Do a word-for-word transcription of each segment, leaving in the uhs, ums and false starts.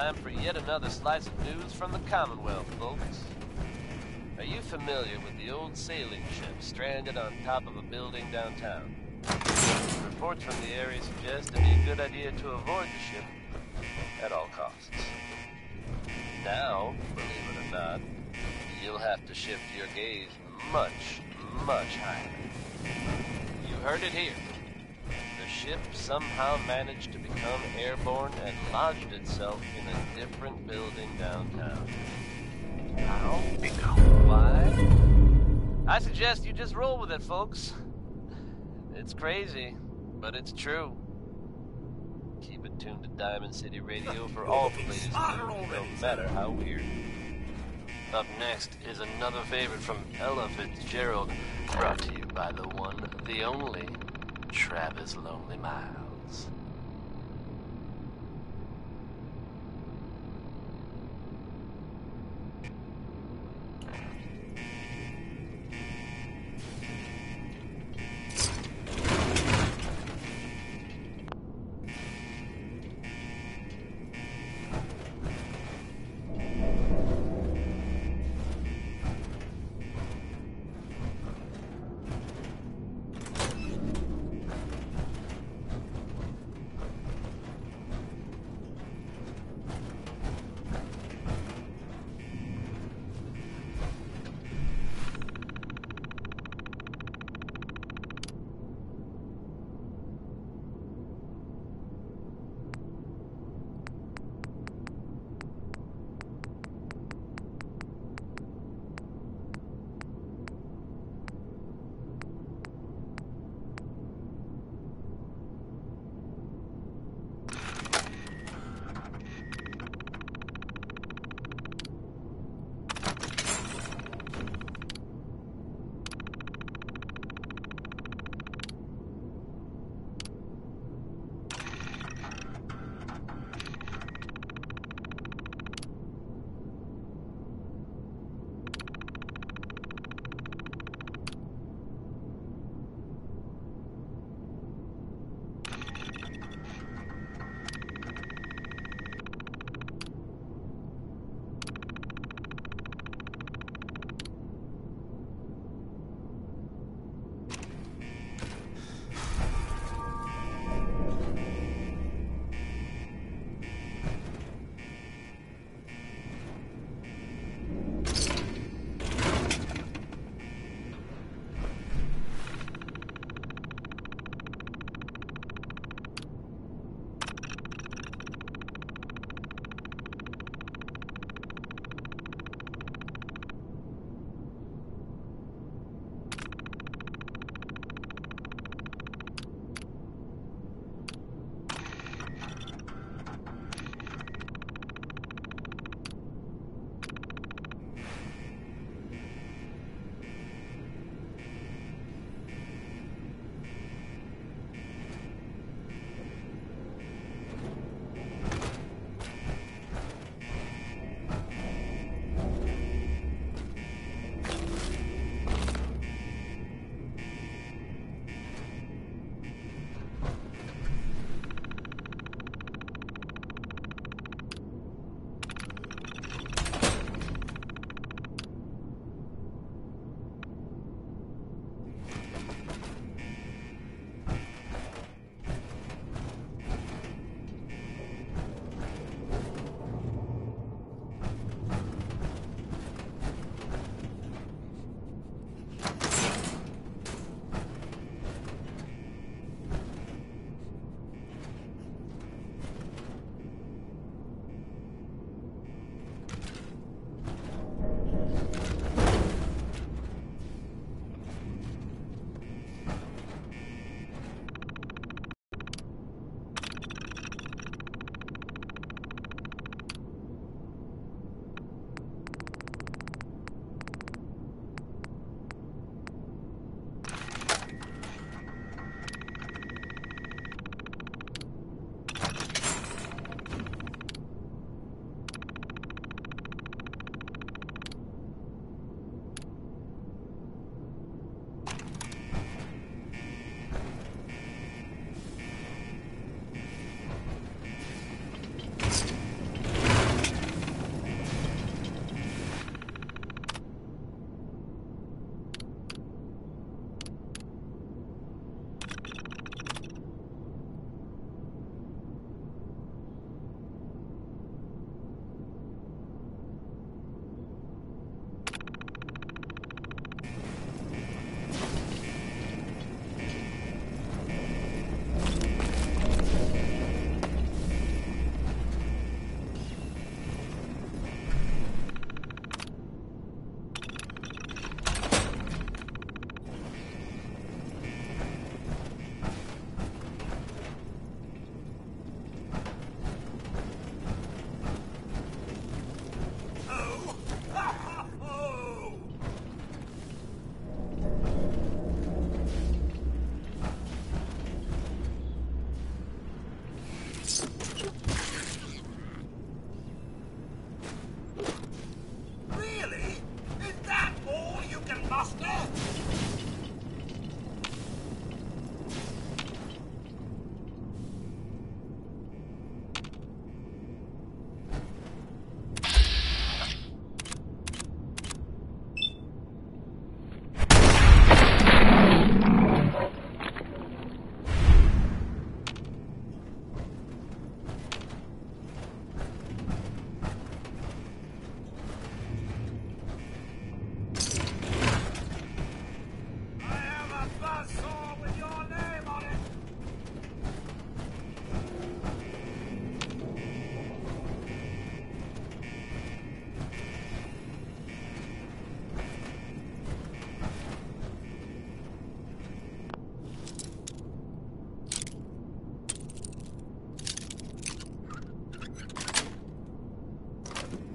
time for yet another slice of news from the Commonwealth, folks. Are you familiar with the old sailing ship stranded on top of a building downtown? Reports from the area suggest it'd be a good idea to avoid the ship at all costs. Now, believe it or not, you'll have to shift your gaze much, much higher. You heard it here. The ship somehow managed to become airborne and lodged itself in a different building downtown. How? Why? I suggest you just roll with it, folks. It's crazy, but it's true. Keep it tuned to Diamond City Radio for all the latest news, no matter how weird. Up next is another favorite from Ella Fitzgerald, brought to you by the one, the only, Travis Lonely Miles.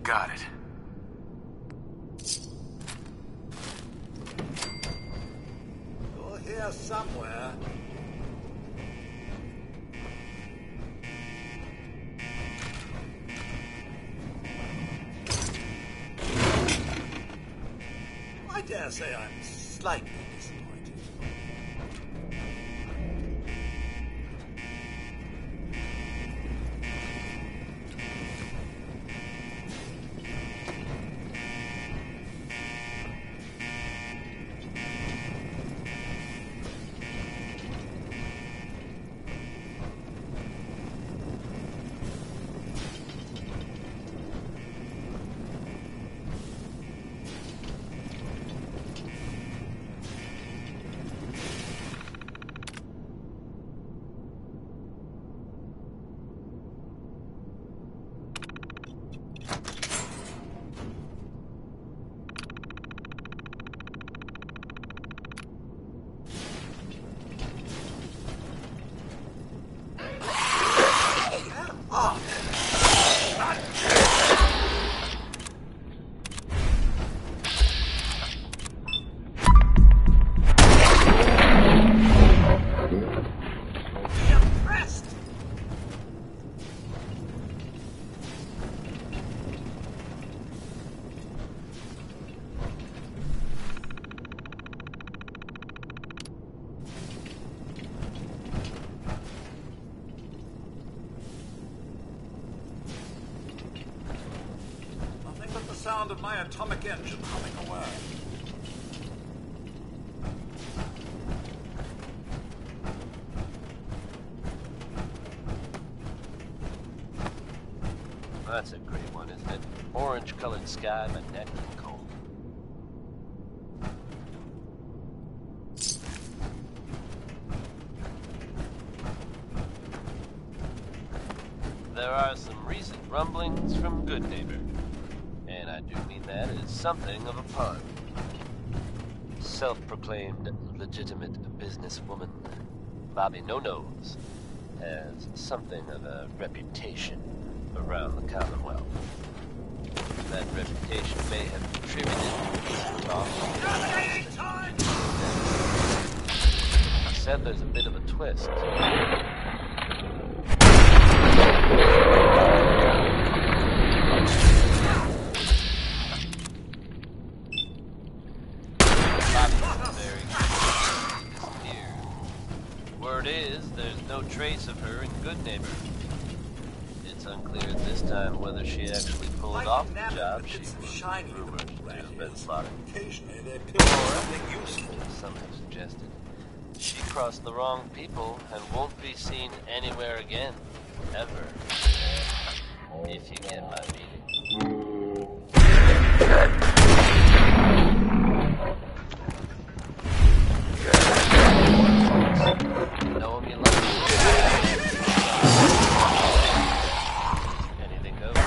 Got it. You're here somewhere. I dare say I'm slightly disappointed. Sound of my atomic engine humming away. That's a great one, isn't it? Orange-colored sky, but dead and cold. There are some recent rumblings from Goodneighbor. And I do mean that as something of a pun. Self-proclaimed legitimate businesswoman, Bobby No-Nose has something of a reputation around the Commonwealth. That reputation may have contributed to talk. I said there's a bit of a twist. Is there's no trace of her in Goodneighbor. It's unclear at this time whether she actually pulled off the job she was rumored to have been plotting. Occasionally they pick something useful. Some have suggested she crossed the wrong people and won't be seen anywhere again, ever. If you get my meaning. Know him, you love him. Anything goes.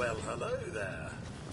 Well, hello there.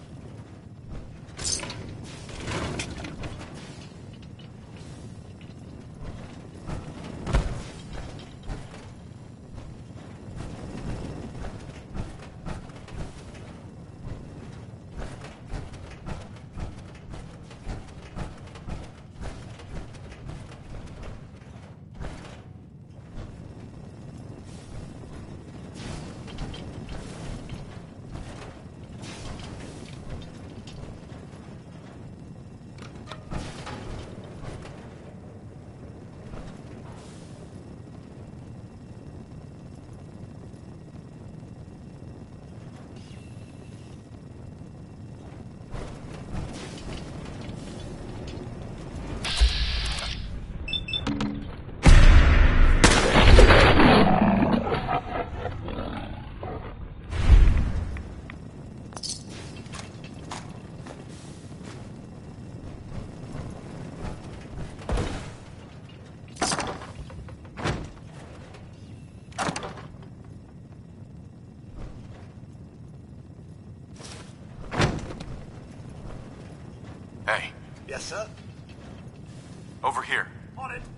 Hey, Yes, sir. over here. On it.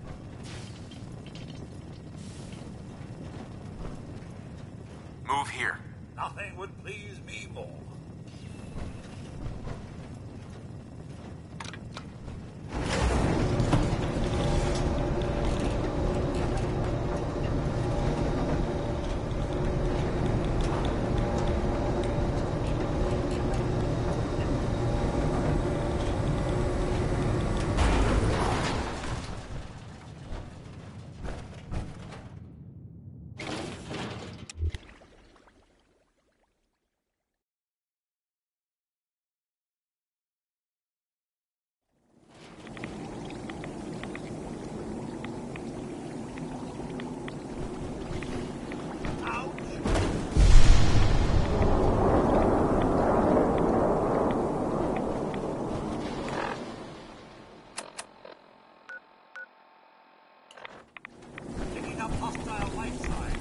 Move here. Nothing would please me more. Picking up hostile light sign.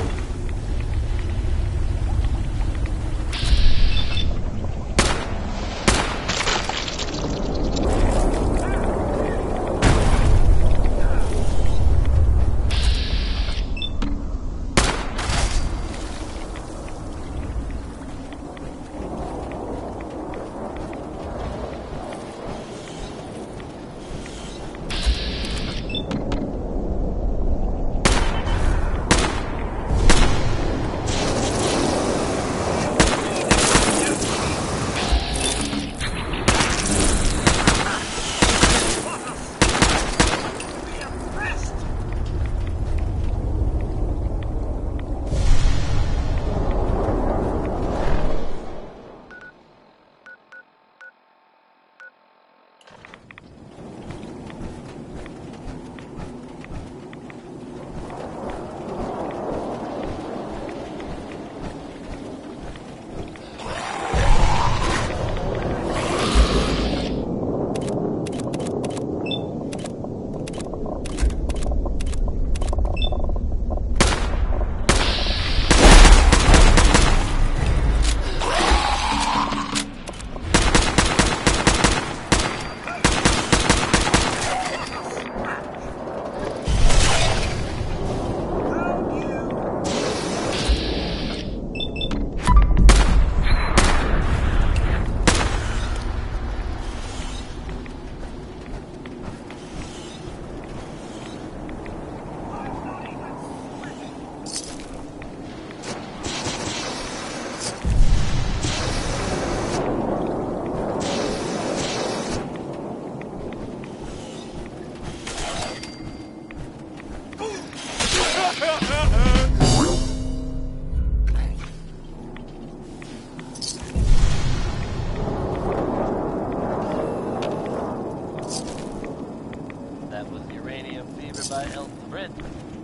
That was Uranium Fever by Elton Britt.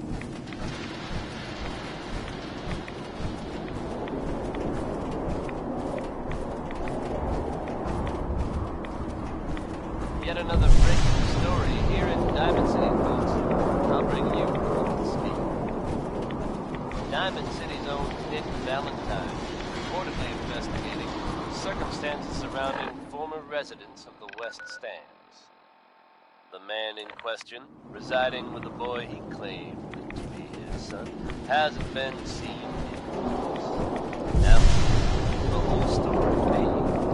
Yet another breaking story here in Diamond City, folks. I'll bring you up to speed. Diamond City's own Nick Valentine reportedly investigating circumstances surrounding former residents of the West Stands. The man in question, residing with a boy he claimed to be his son, hasn't been seen in months. Now, the whole story may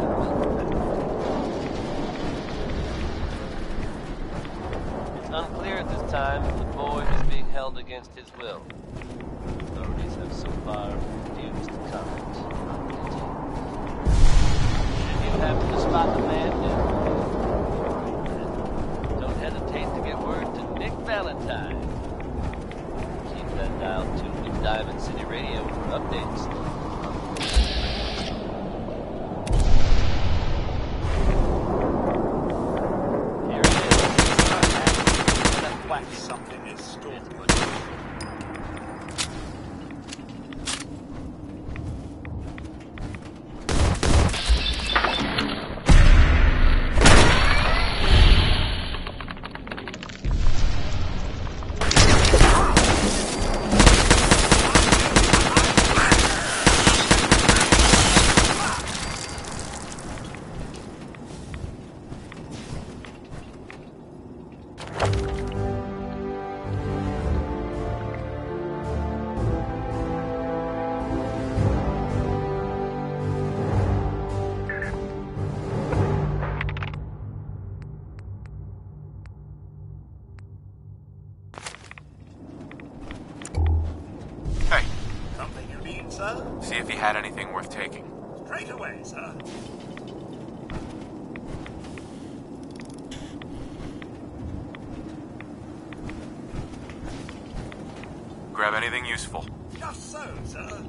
It's unclear at this time if the boy is being held against his will. Authorities have so far refused to comment on the details. Should you happen to spot the man, don't hesitate to get word to Nick Valentine. Keep that dial tuned with Diamond City Radio for updates. Here it is. Whack. Something is stalking. Hey, Something you need, sir? see if he had anything worth taking. Straight away, sir. Grab anything useful. Just so, sir.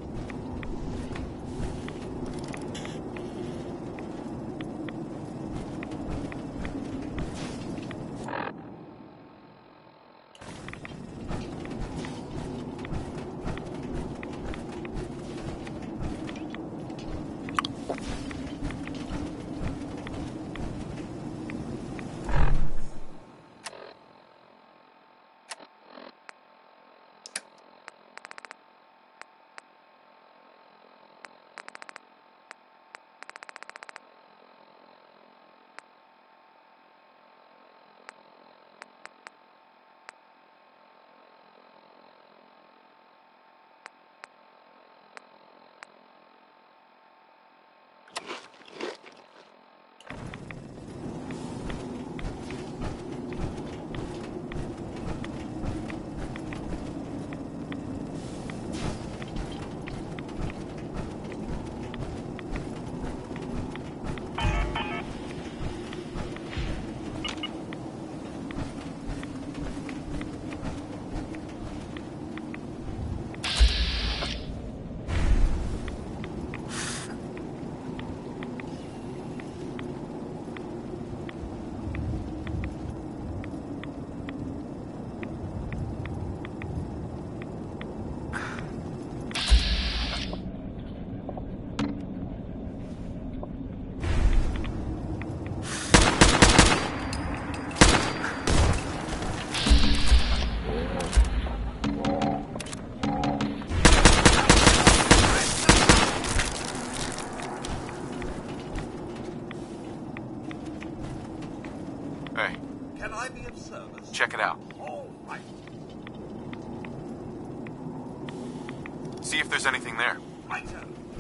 Hey, Can I be of service? check it out. All right. See if there's anything there. Righto.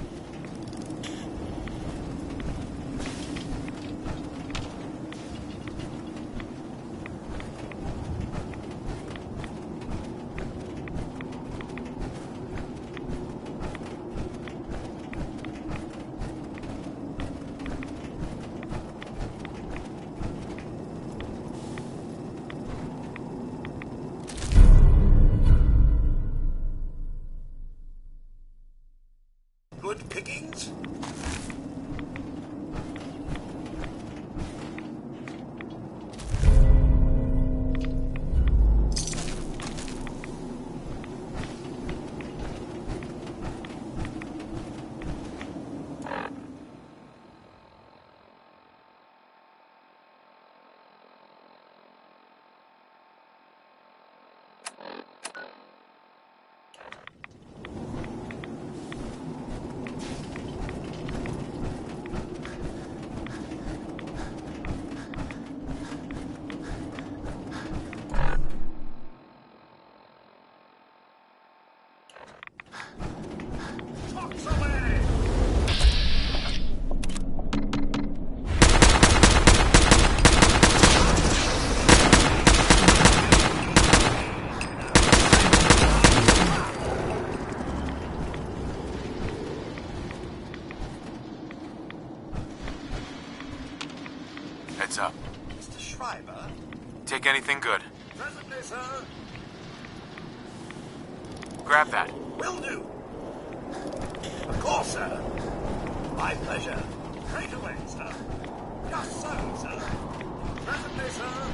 Good pickings? Heads up. Mister Schreiber? Take anything good. Presently, sir. Grab that. Will do. Of course, sir. My pleasure. Straight away, sir. Just so, sir. Presently, sir.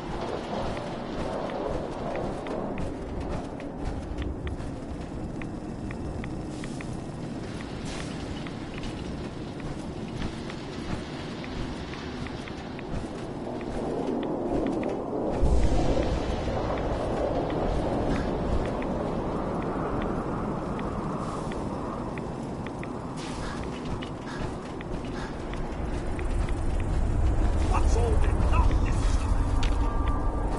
What's all been done this time?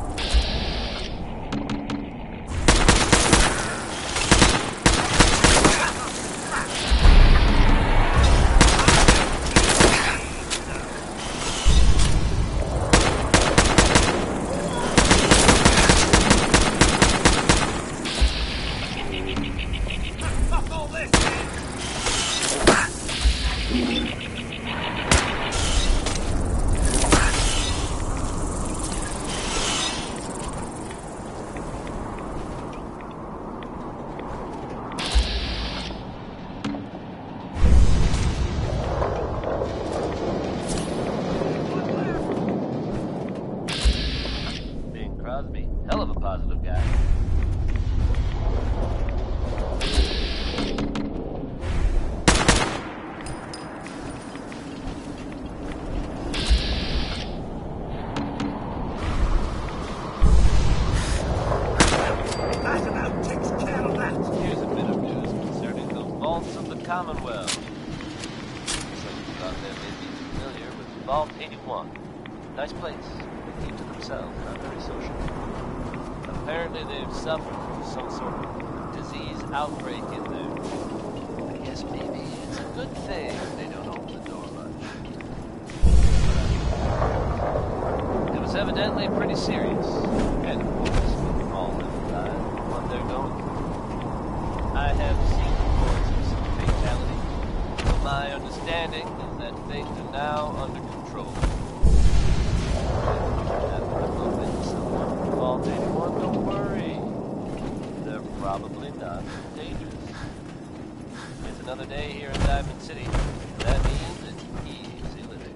Fuck all this! Bing Crosby, hell of a positive guy. That about takes care of that. Here's a bit of news concerning the vaults of the Commonwealth. Some thought they may be familiar with Vault eighty-one. Nice place. They keep to themselves, not very social. Apparently they've suffered from some sort of disease outbreak in there. I guess maybe it's a good thing they don't open the door much. It was evidently pretty serious. And of course, with all that what they're going through. I have seen reports of some fatalities. But my understanding is that things are now under control. Vault eighty-one, don't worry. They're probably not dangerous. It's another day here in Diamond City. That means it's easy living.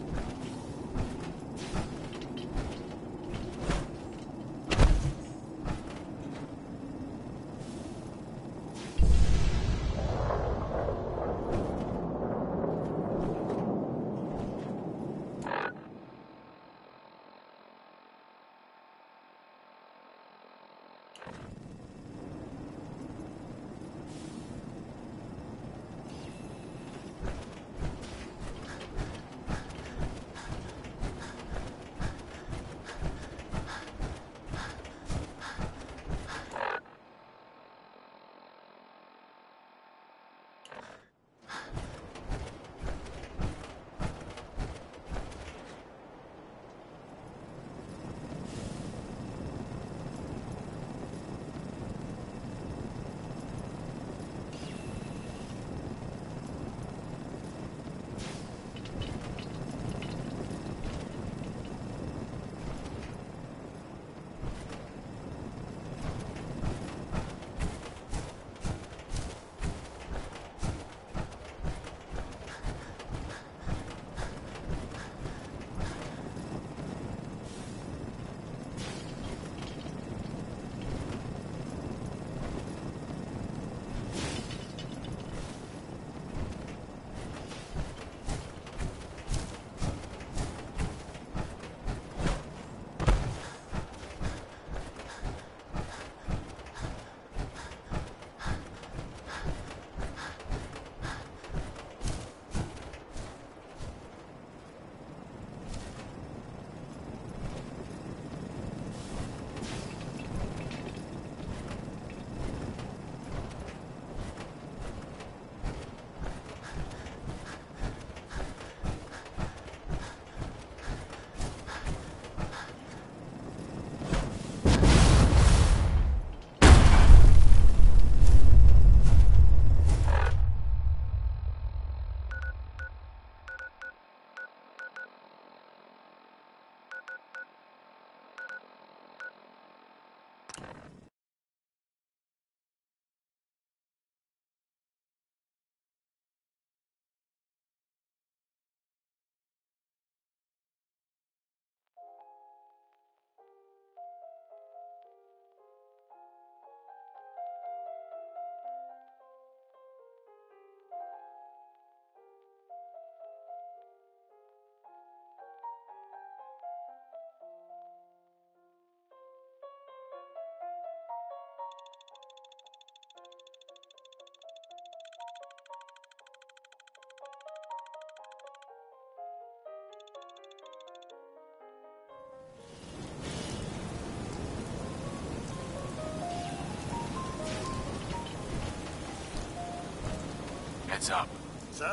Heads up. Sir?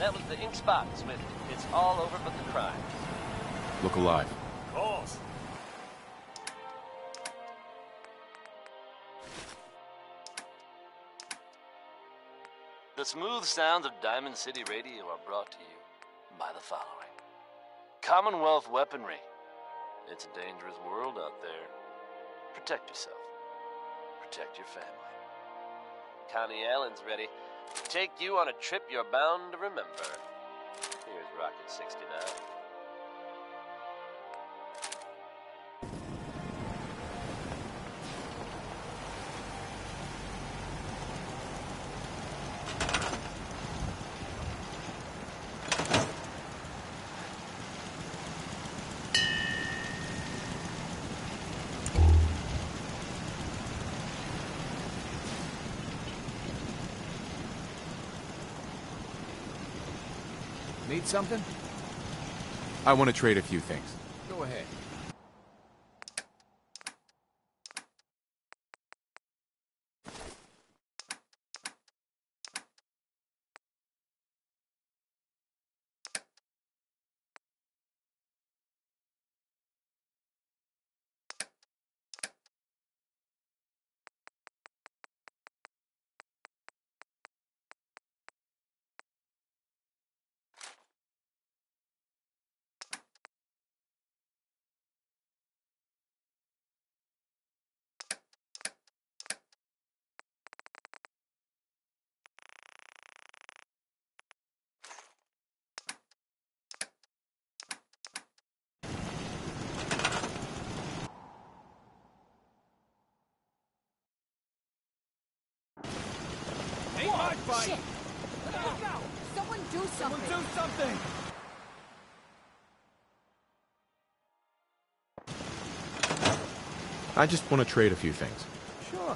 That was the ink spot, Swift. It's all over but the crime. Look alive. Of course. The smooth sounds of Diamond City Radio are brought to you by the following. Commonwealth weaponry. It's a dangerous world out there. Protect yourself. Protect your family. Connie Allen's ready to take you on a trip you're bound to remember. Here's Rocket sixty-nine. Need something? I want to trade a few things. Go ahead. Shit! Someone do something! Do something! I just want to trade a few things. Sure.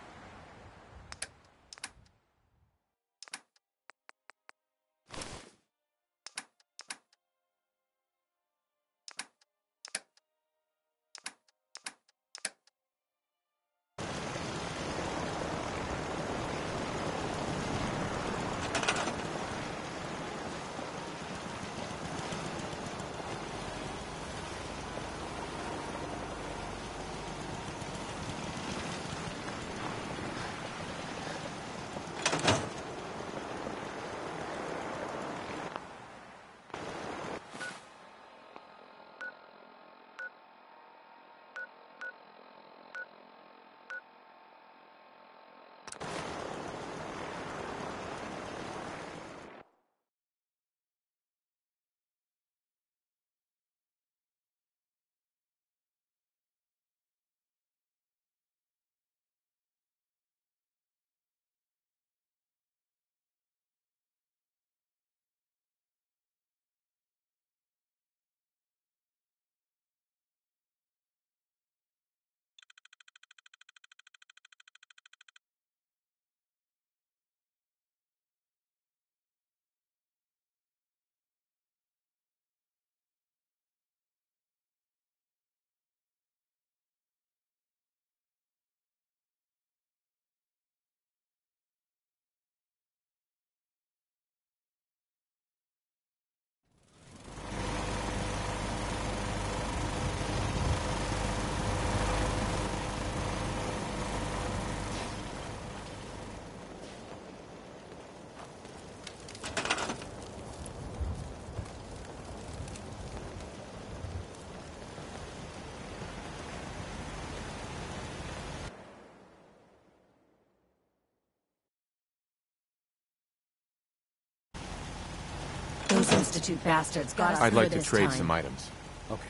Those Institute bastards got us I'd through like to this trade time. some items. Okay.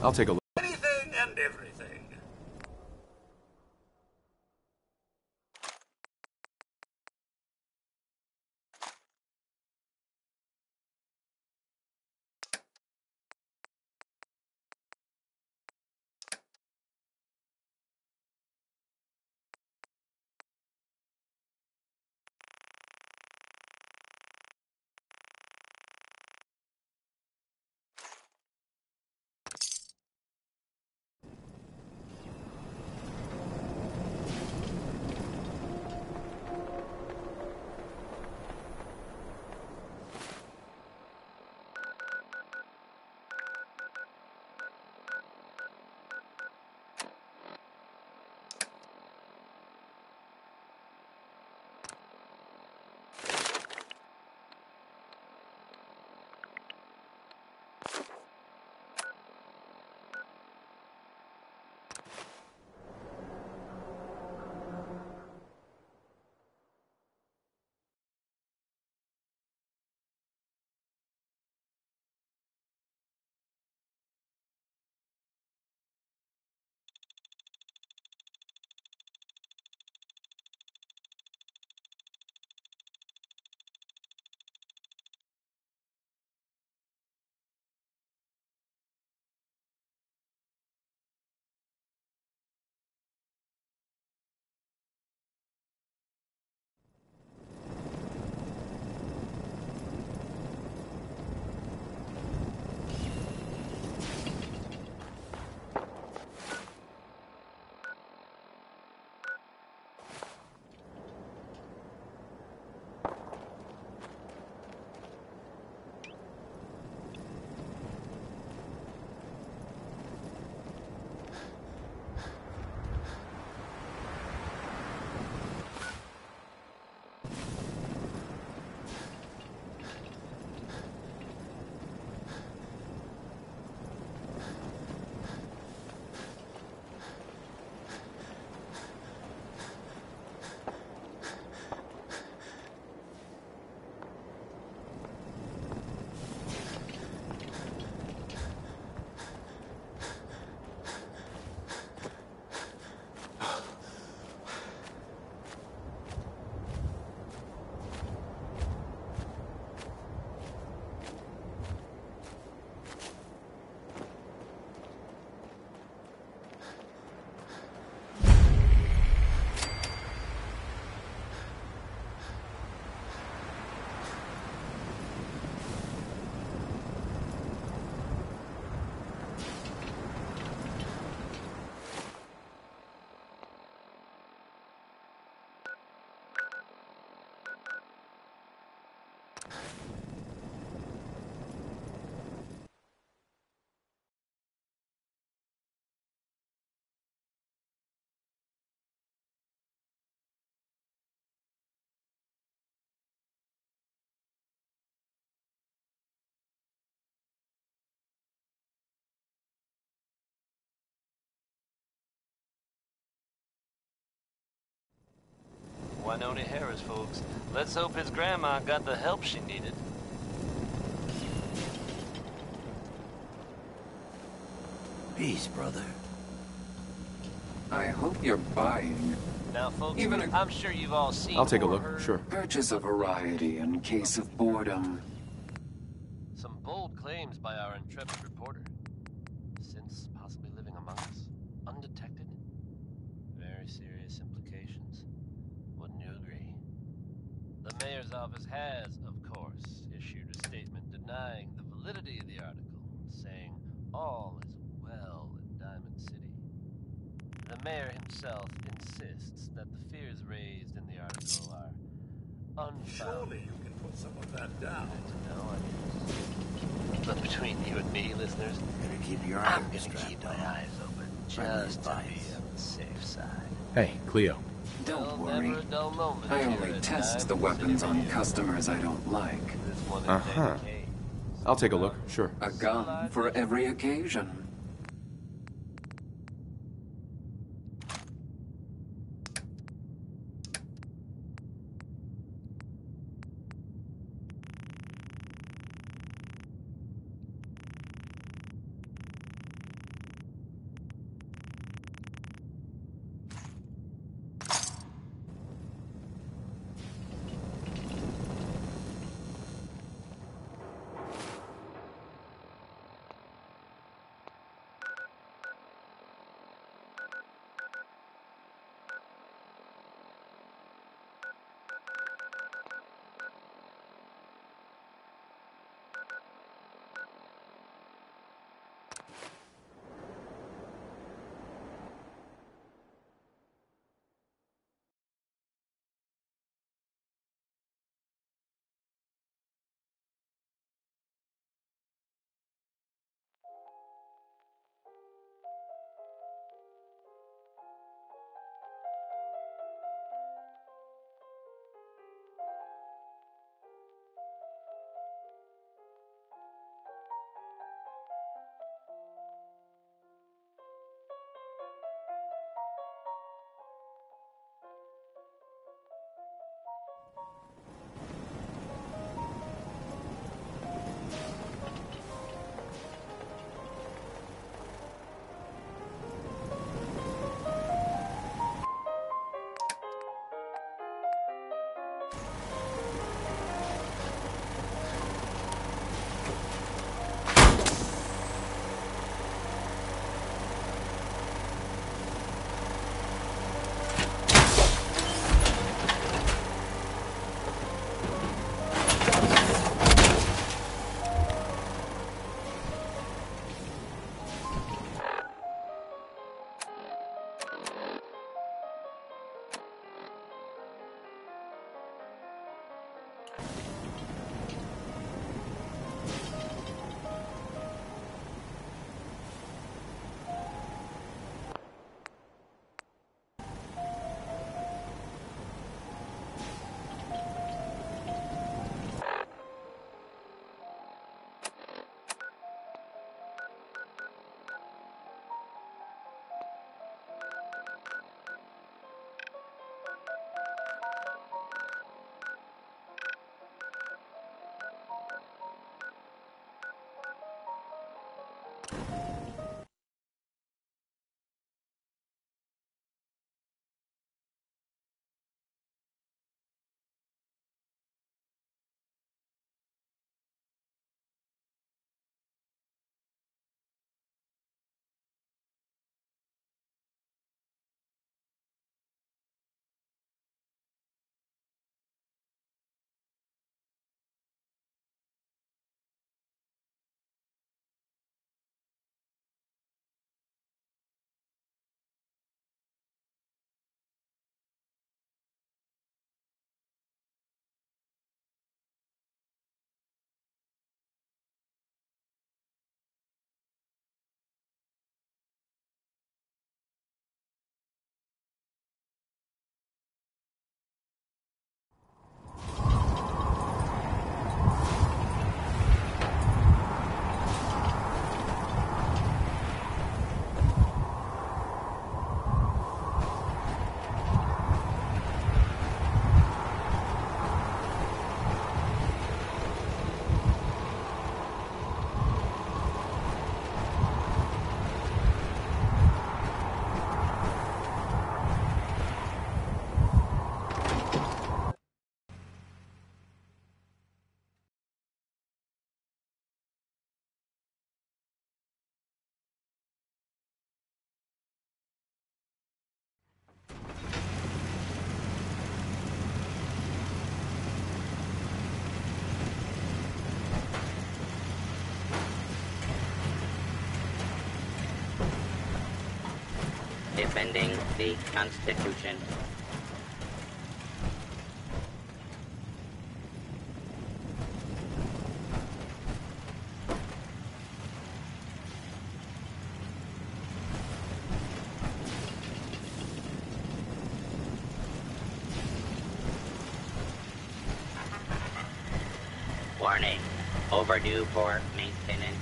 I'll take a look. Anything and everything. Winona Harris, folks. Let's hope his grandma got the help she needed. Peace, brother. I hope you're buying. Now, folks, Even a- I'm sure you've all seen I'll take a or look, heard sure. Purchase a variety in case of boredom. some bold claims by our intrepid reporter. Since possibly living among us, undetected. Very serious implications. Wouldn't you agree? The mayor's office has, of course, issued a statement denying the validity of the article, saying all is well in Diamond City. The mayor himself insists that the fears raised in the article are unfounded. Surely you can put some of that down. No, I guess. But between you and me, listeners, Better keep your I'm eyes gonna keep strapped my on. eyes open Friendly just to be advice. on the safe side. Hey, Cleo. Don't Well, worry. never a dull moment I here only at test the Diamond weapons City on Radio. customers I don't like. This one is Uh-huh. dedicated. I'll take a look, sure. A gun for every occasion. Defending the Constitution. Warning. Overdue for maintenance.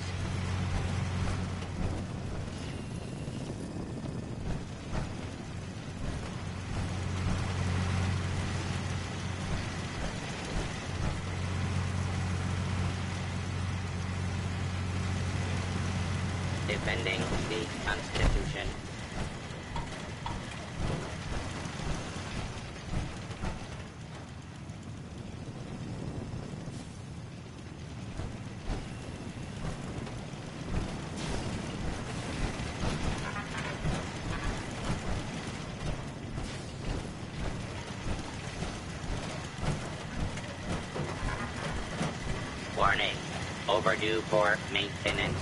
Defending the Constitution. Warning. Overdue for maintenance.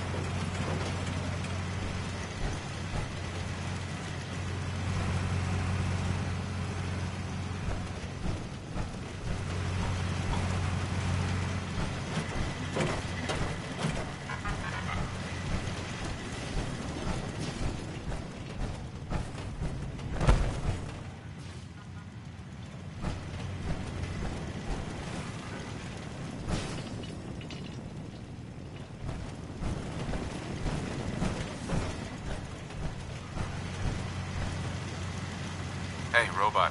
Hey, robot.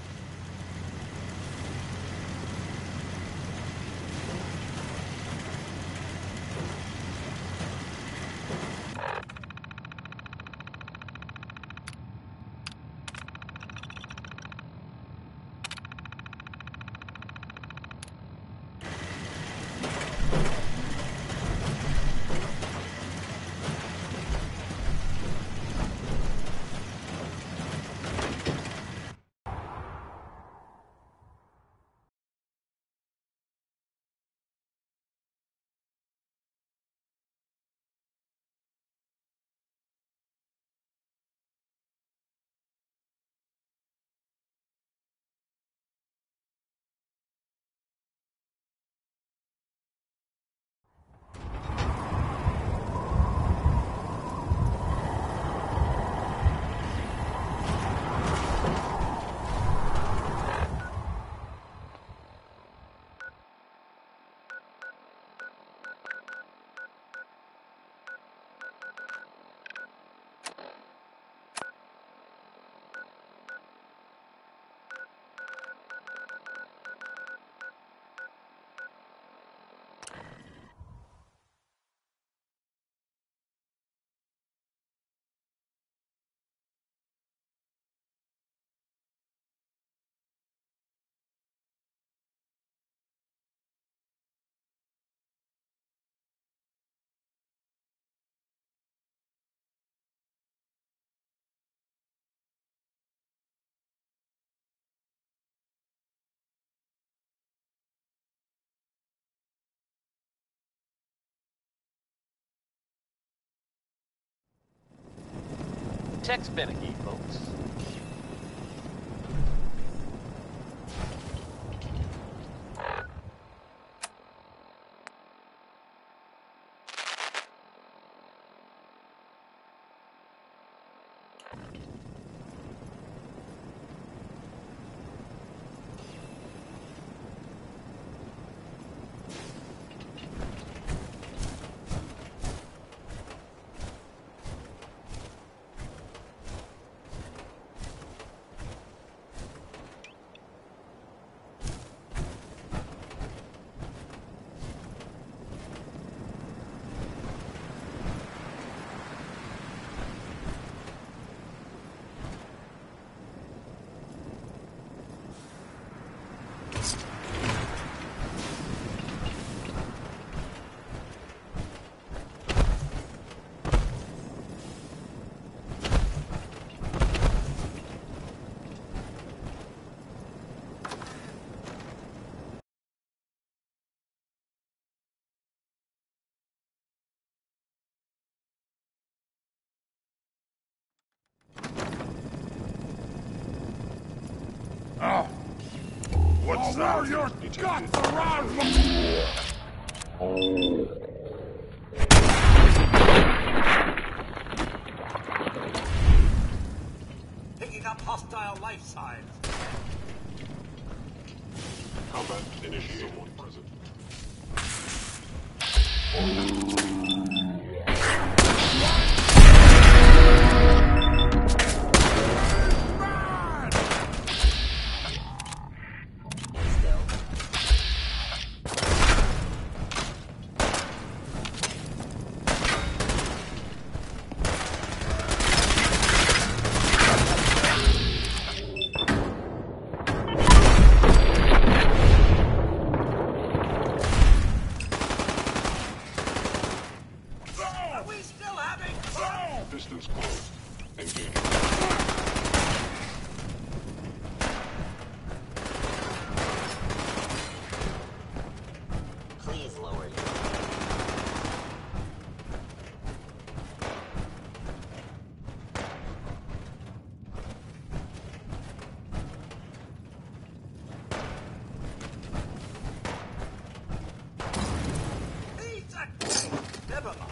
Tex Beneke, folks. Oh. What's that? Your guts around me! Picking up hostile life signs. Combat initiated. Someone present. Distance closed. Engaging. Please lower your... Never mind.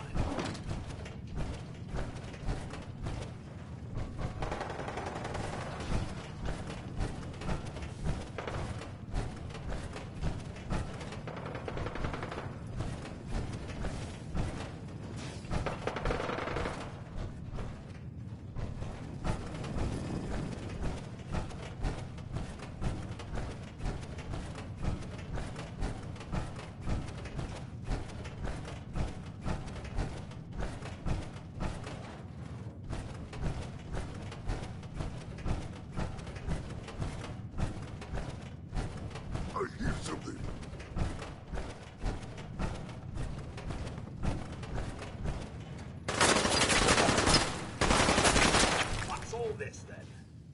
I hear something. What's all this then?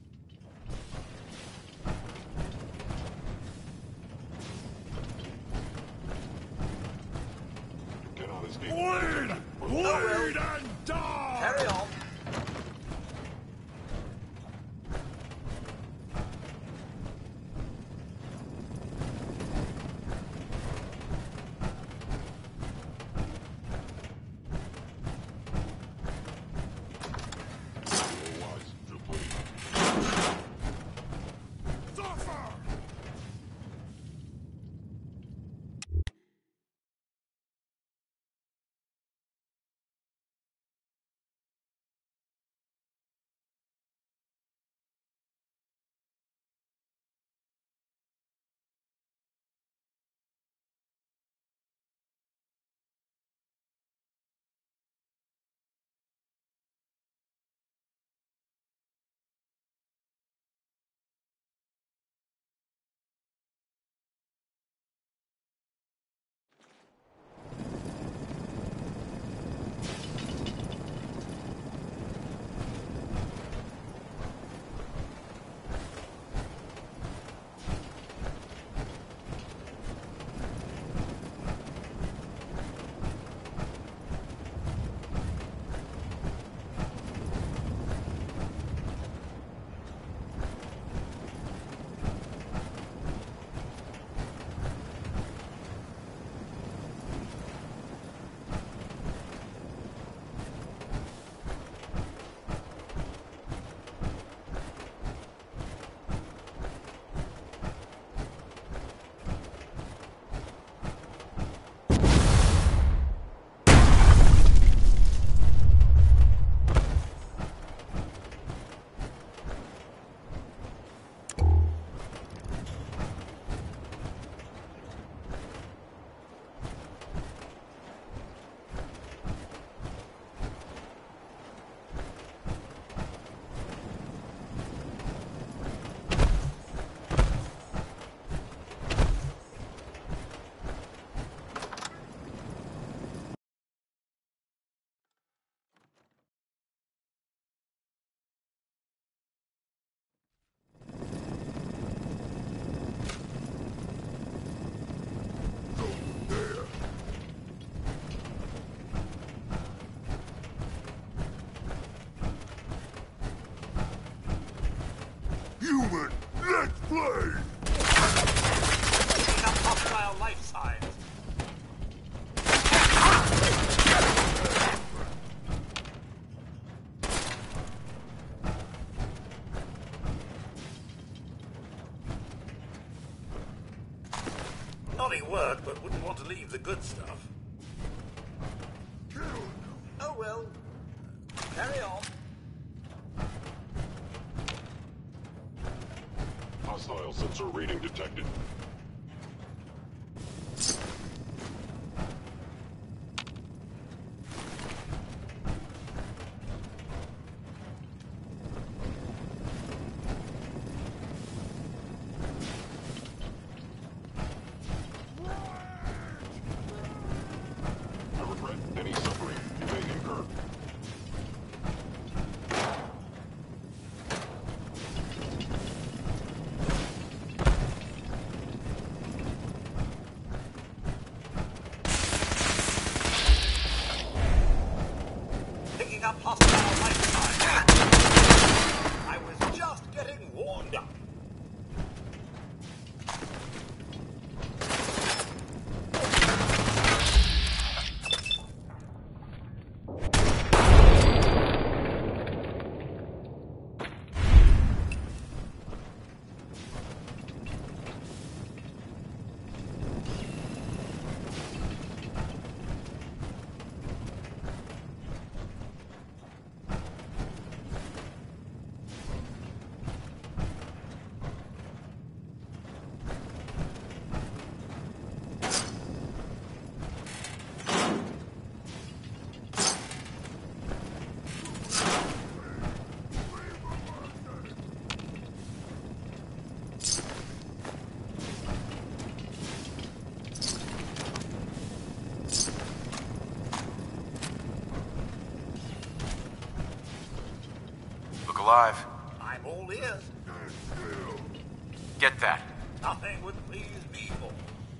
Cannot escape. Bleed! Bleed and die! Carry on. Otherwise, to bleed. Suffer! Human, let's Picking up hostile life signs. Naughty work, but wouldn't want to leave the good stuff. Oh well. Carry on. Hostile sensor reading detected. I regret any suffering you may incur. Picking up hostile life signs. I was just getting warmed up. Look alive. I'm all ears. Get that. Nothing would please me more.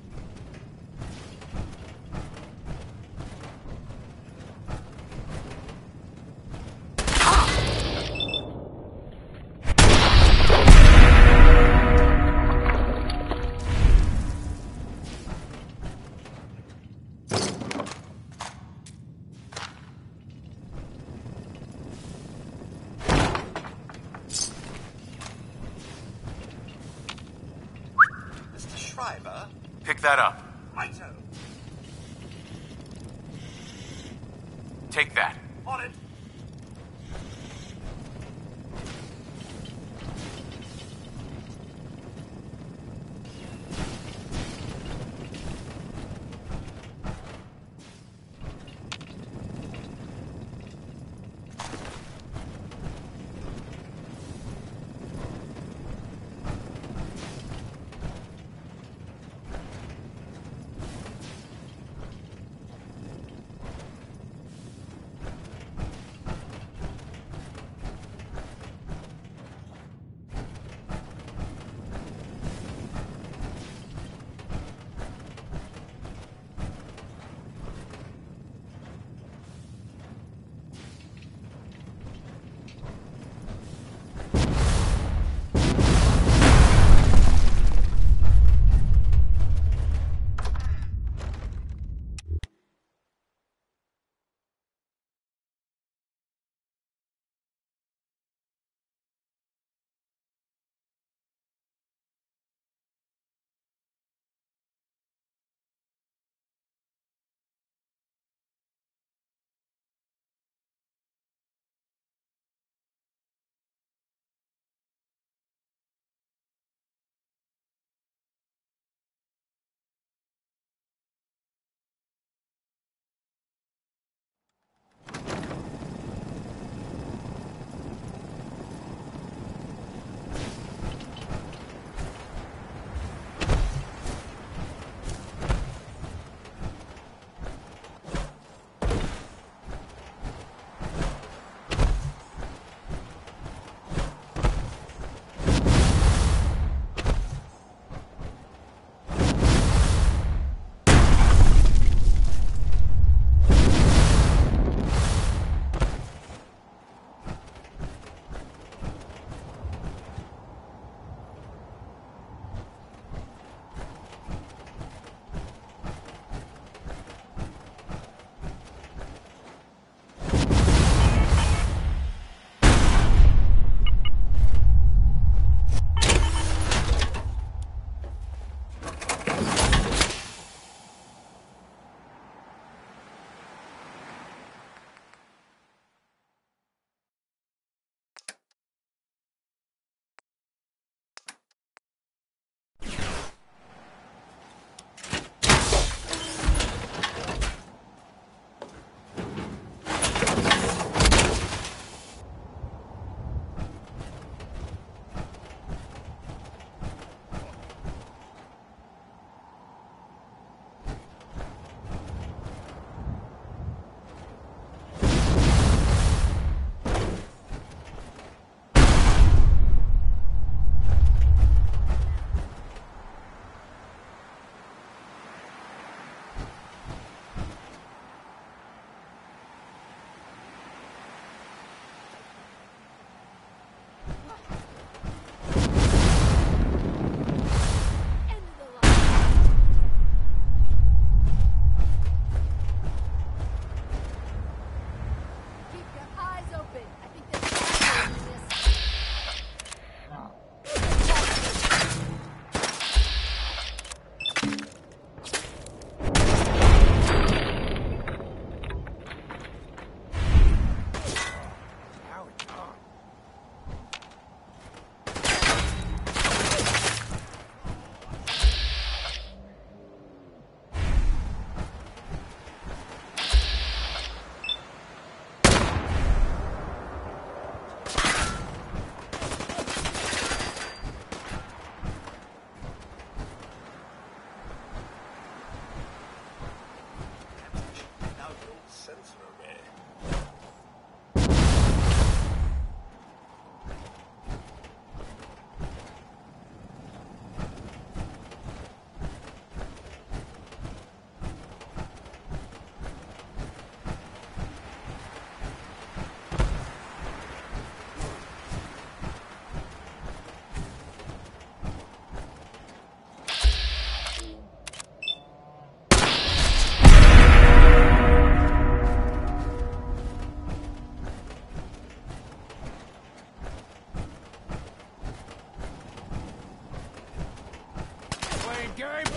Mister Schreiber? Pick that up. Righto. Take that. On it.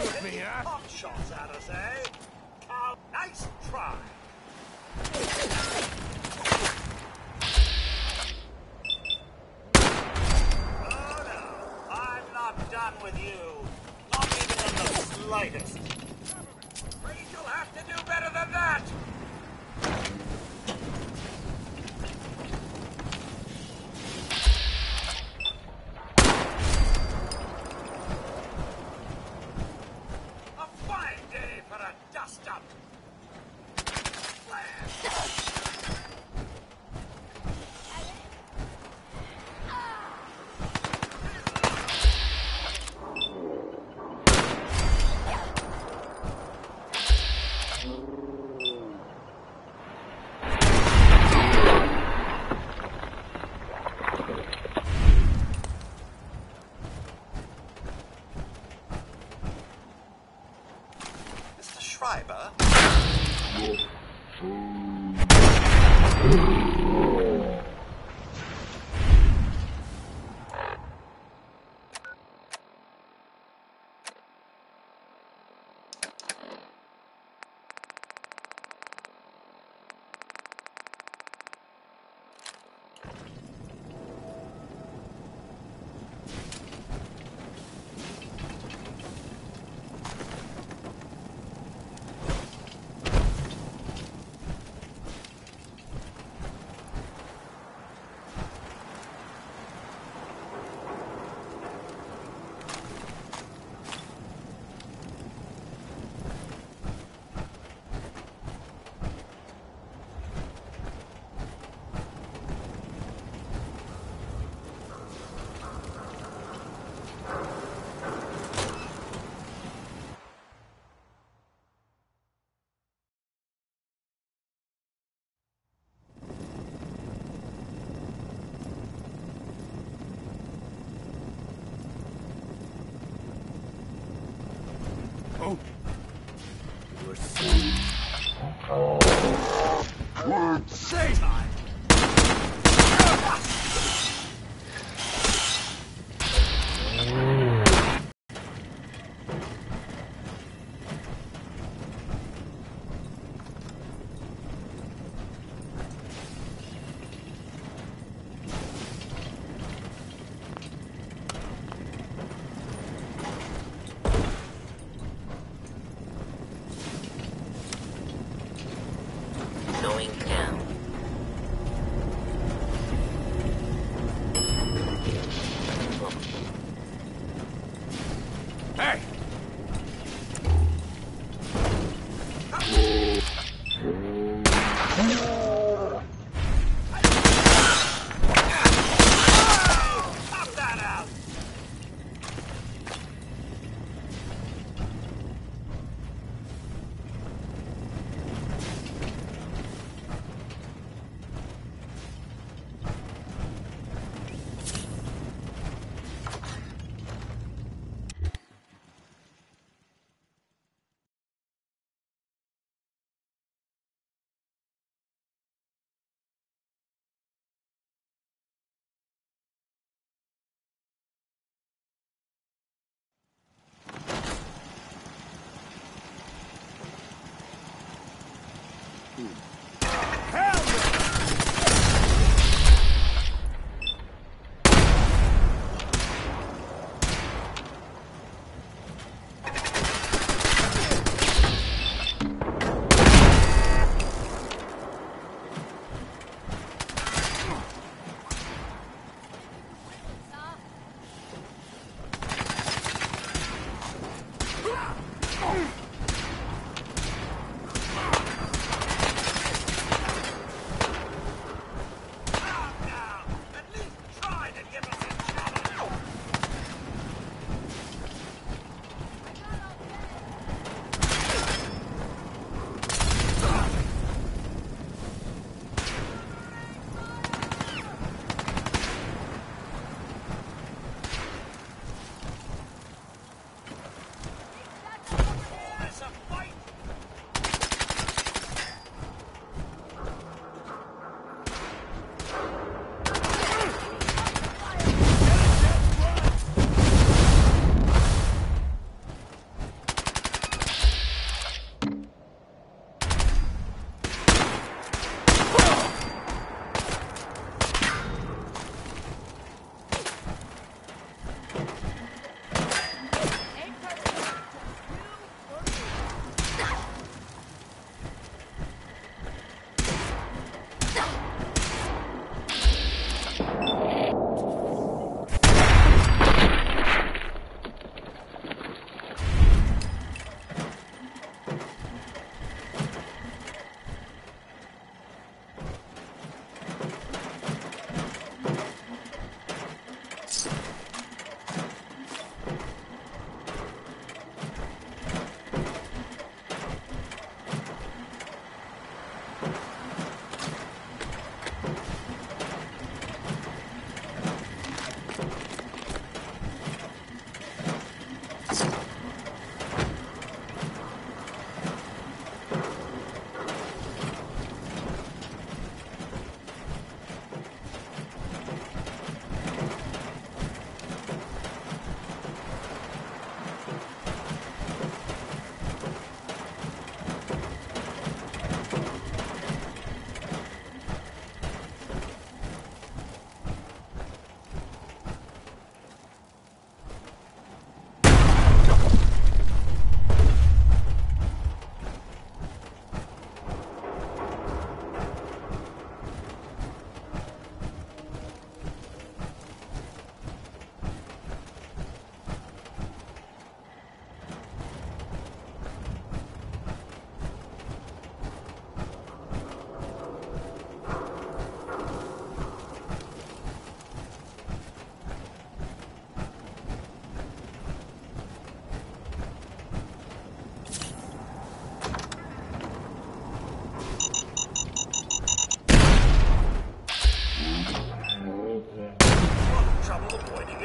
with me, huh? Hot shots at us, eh? Cow, nice try. Oh no, I'm not done with you. Not even in the slightest. Afraid you'll have to do better than that. A fine day for a dust-up.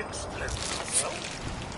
explode yourself.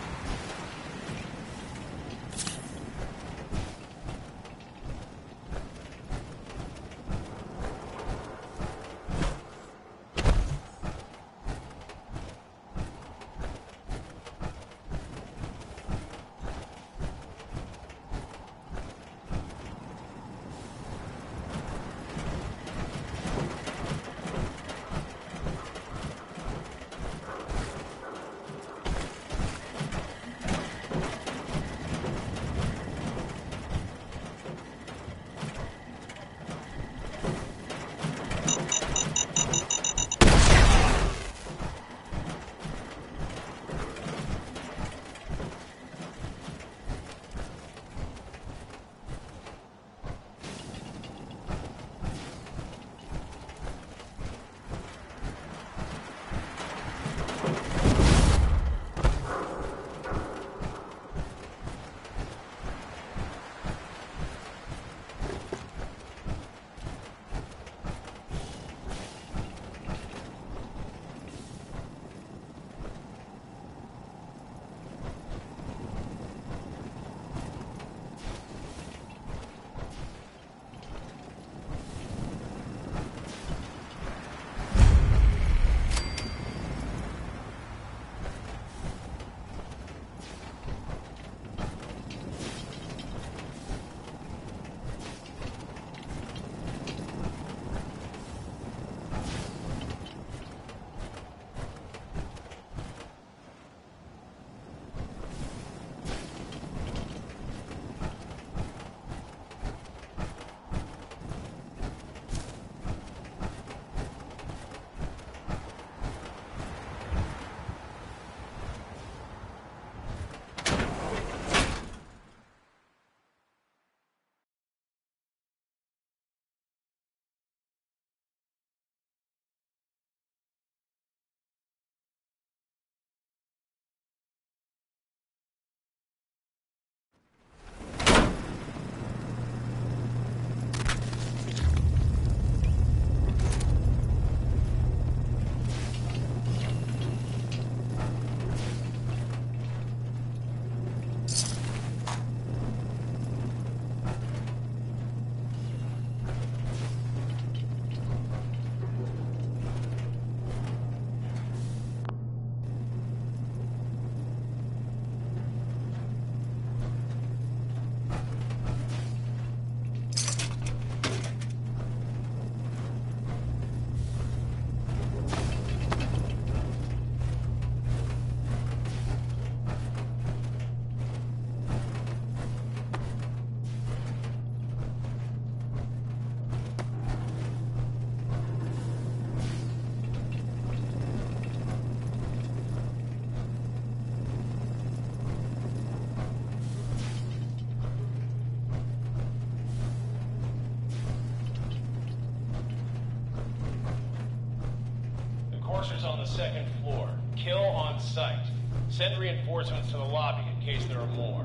Enforcers on the second floor. Kill on sight. Send reinforcements to the lobby in case there are more.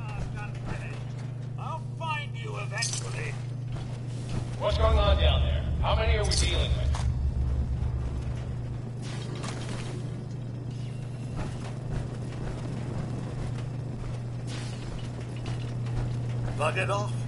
What's going on down there? How many are we dealing with? Bug it off.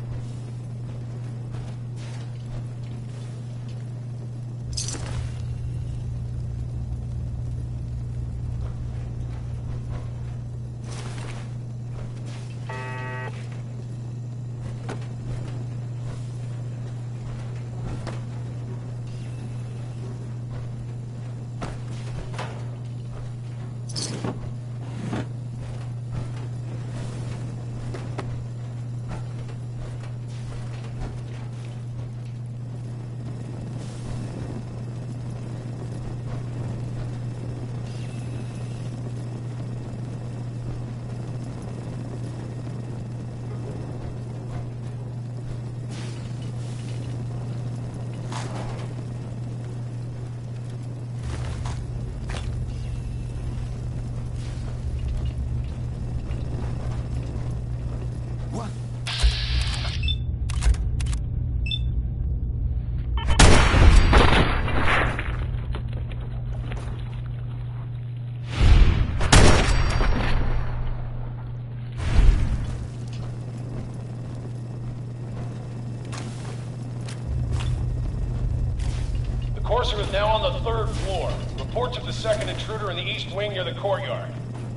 Courser is now on the third floor. Reports of the second intruder in the east wing near the courtyard.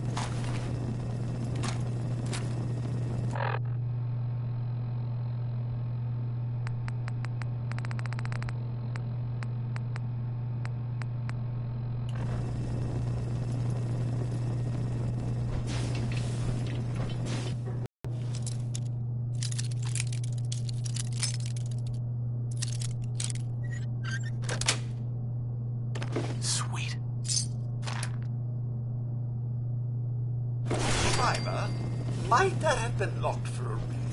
Sweet. Driver, might that have been locked for a reason?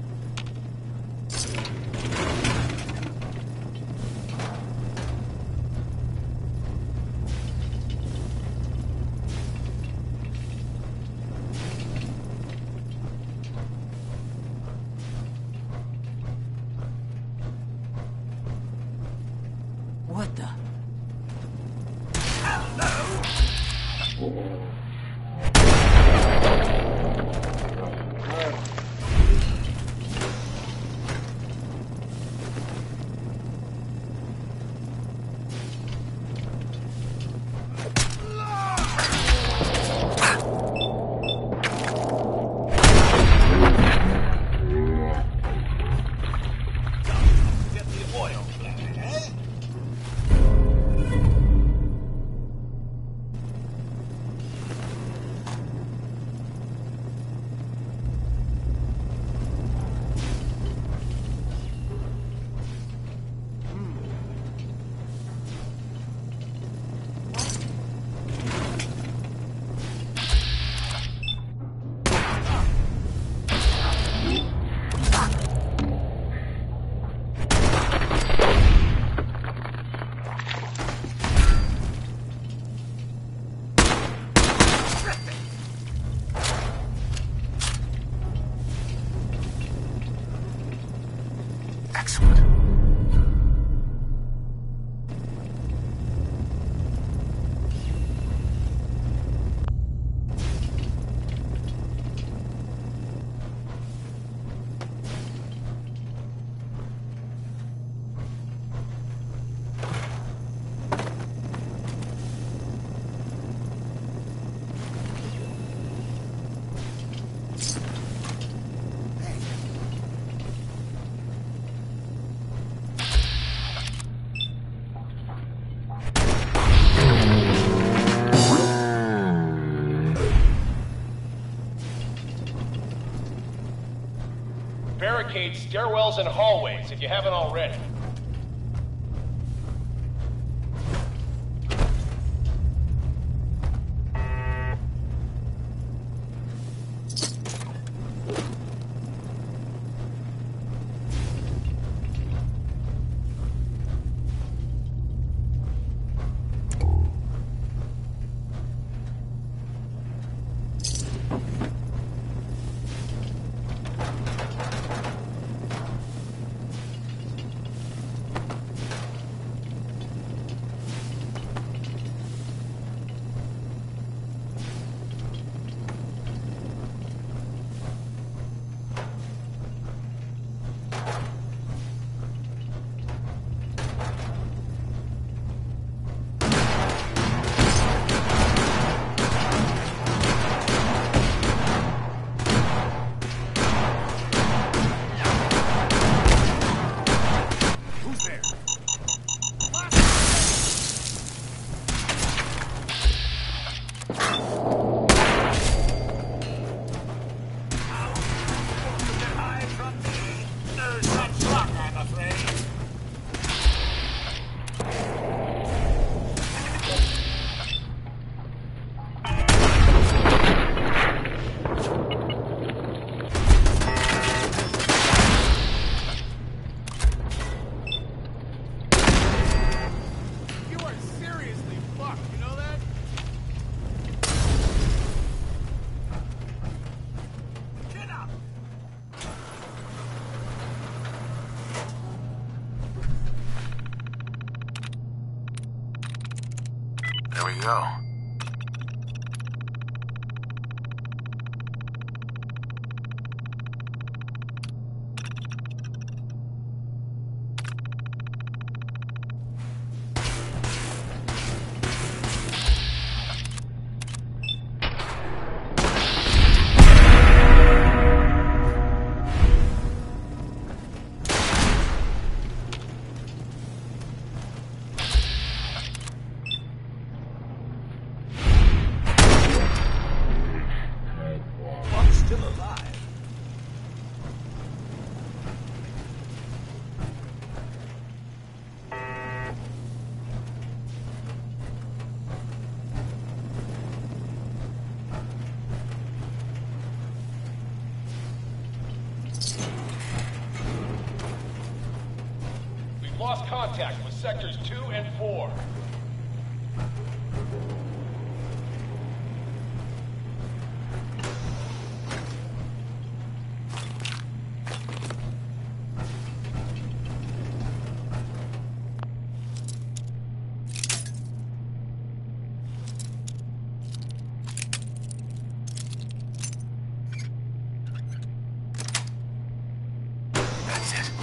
What the? Get the oil, eh? Excellent. Barricade stairwells and hallways if you haven't already. There we go. One's still alive. We've lost contact with sectors two and four. That's it.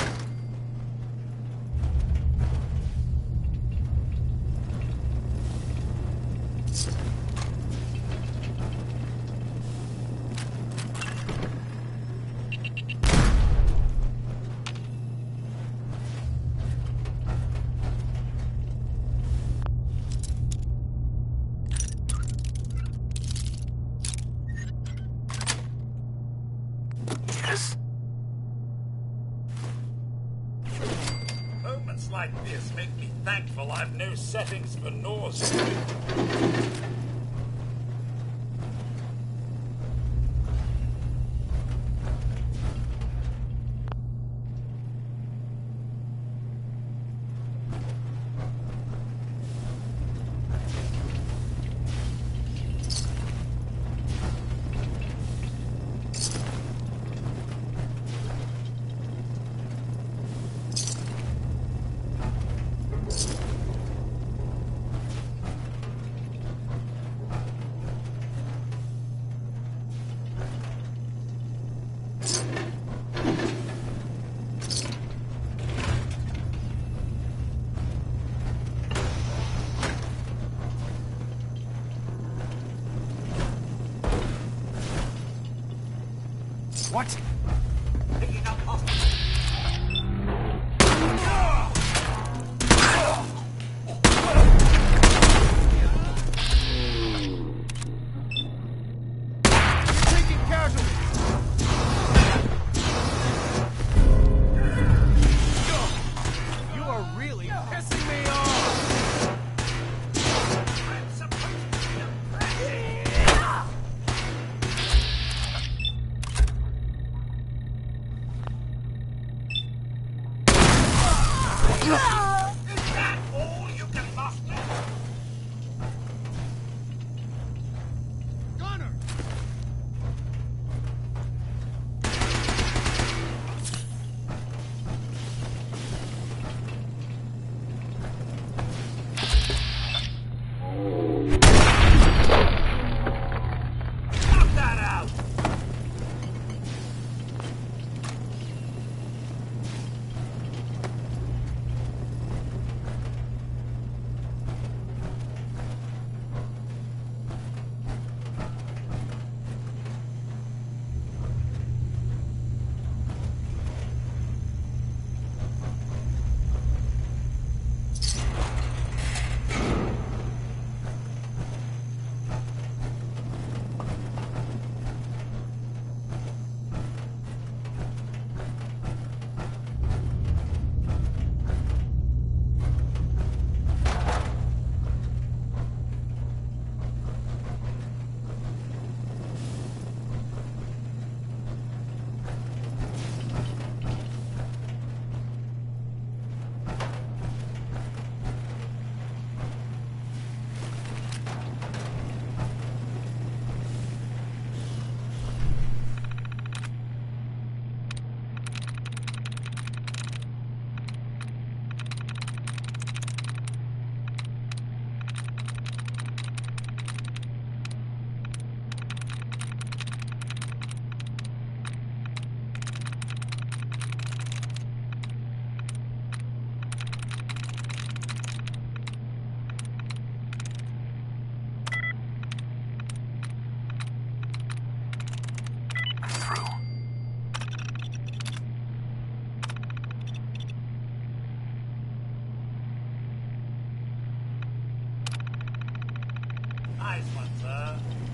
Yes. Moments like this make me thankful I've no settings for nausea. What? Picking up hostile. Taking casualties. You are really pissing me off. I'm supposed to be impressed. Is that all you can muster? Gunner. Knock that out! Nice one, sir.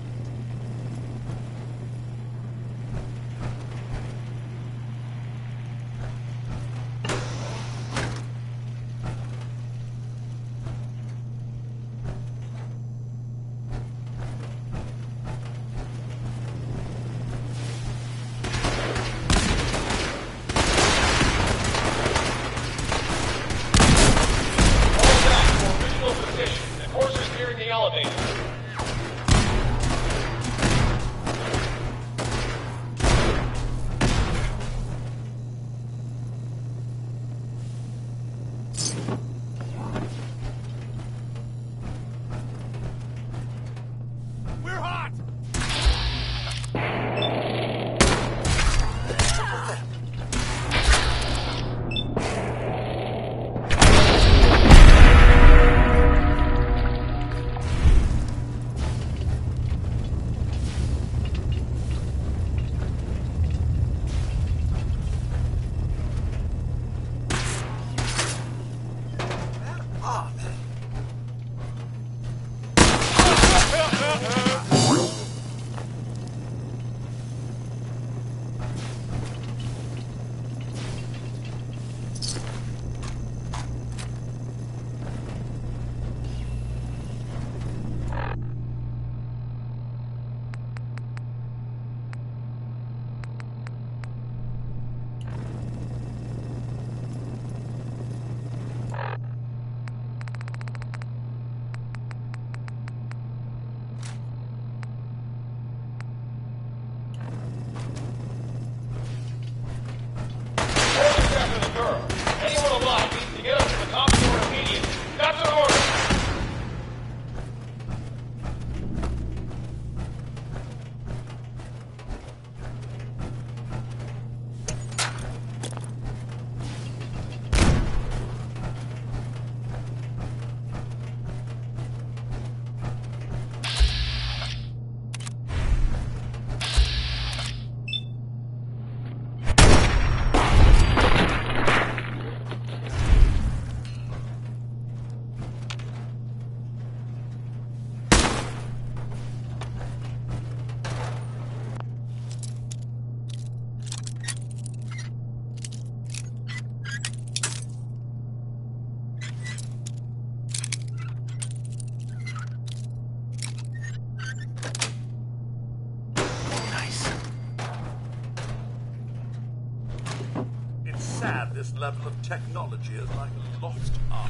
Sad this level of technology is like a lost art.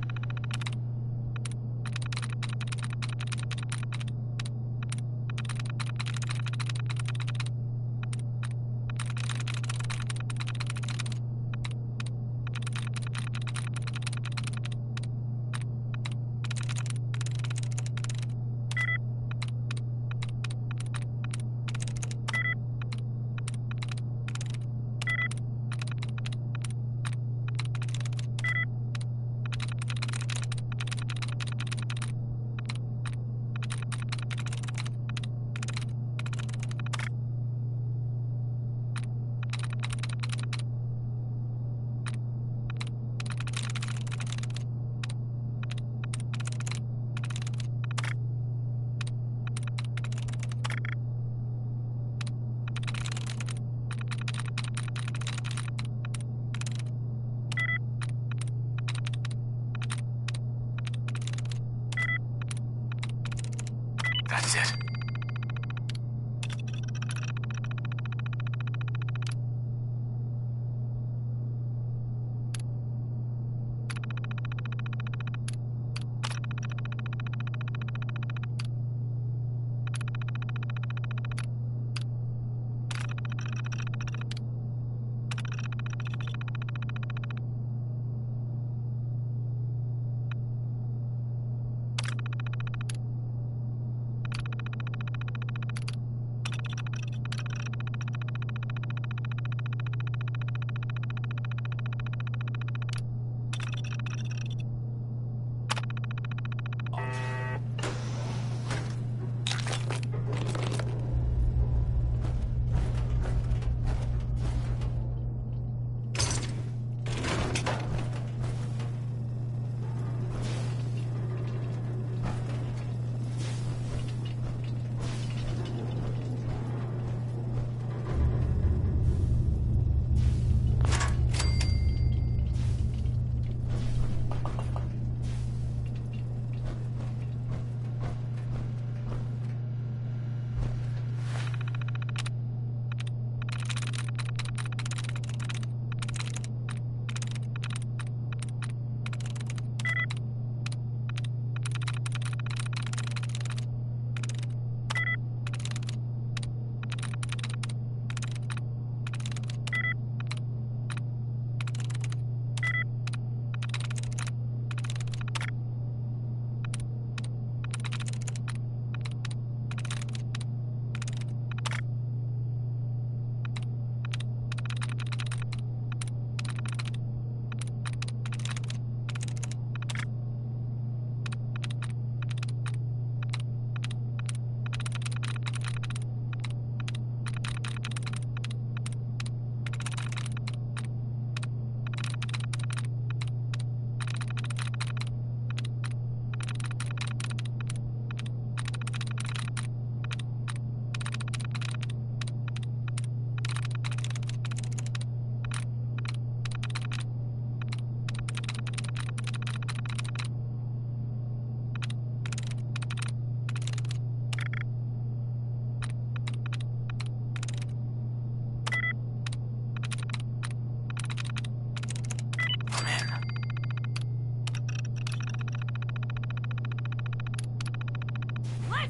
That's it.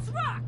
Let's rock!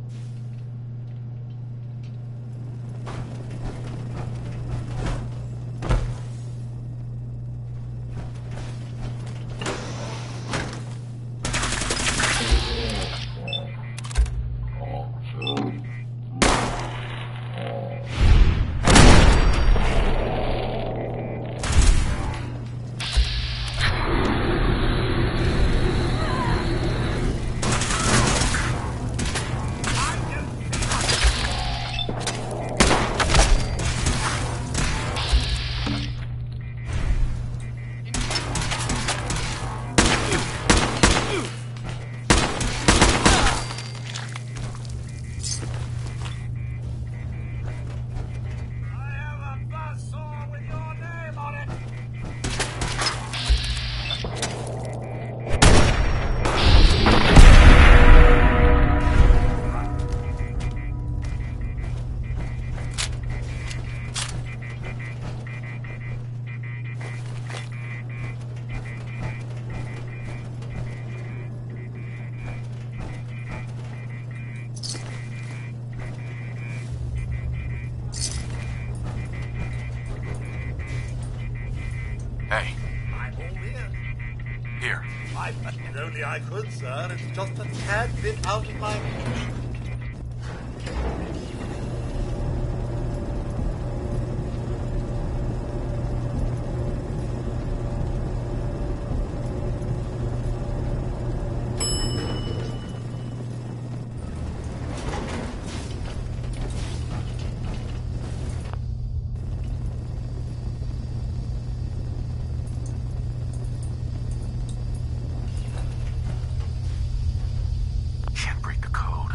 Hey, I'm all ears. here. I, if only I could, sir. It's just a tad bit out of my reach. Can't break the code.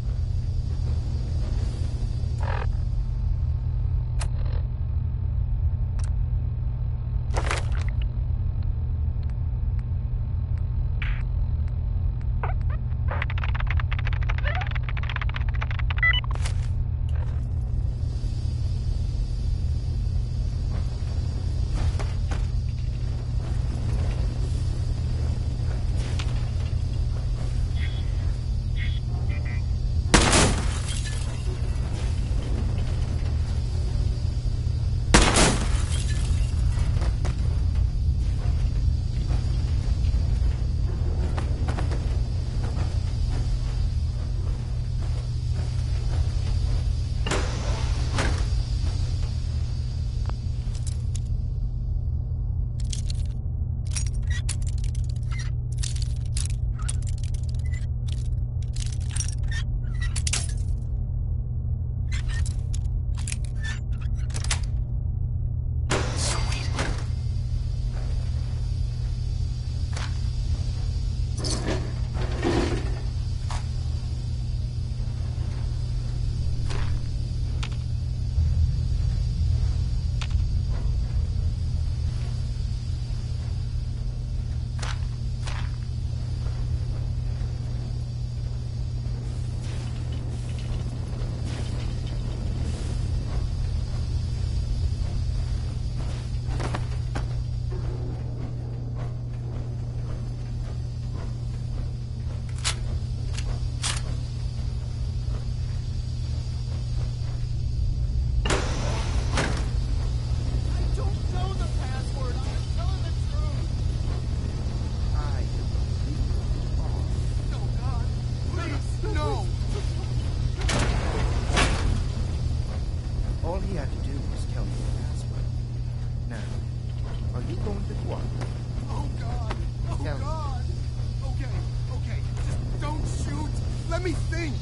Let me think!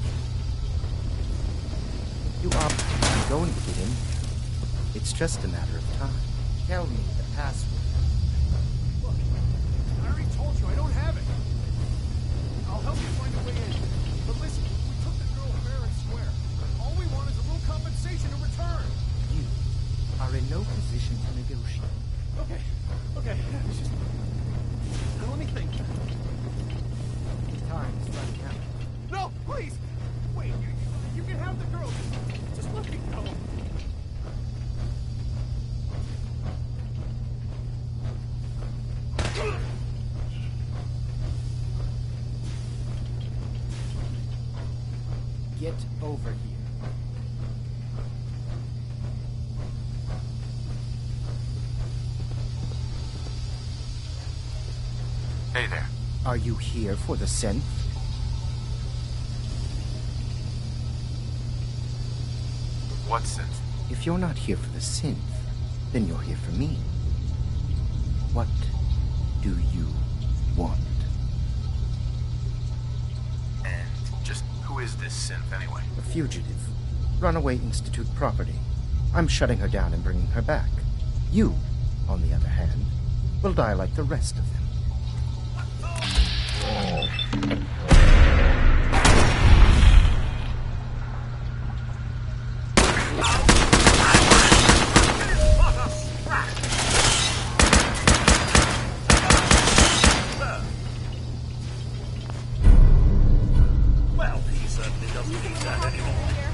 You are going to get in. It's just a matter of time. Tell me the password. Look, I already told you I don't have it. I'll help you find a way in. But listen, we took the girl fair and square. All we want is a little compensation in return. You are in no position to negotiate. Okay, okay. It's just... Now let me think. Time is running out. No, please! Wait, you, you can have the girl. Just let me go. Get over here. Hey there. Are you here for the synth? What synth? If you're not here for the synth, then you're here for me. What do you want? And just who is this synth anyway? A fugitive. Runaway Institute property. I'm shutting her down and bringing her back. You, on the other hand, will die like the rest of them. Well, he certainly doesn't need that anymore.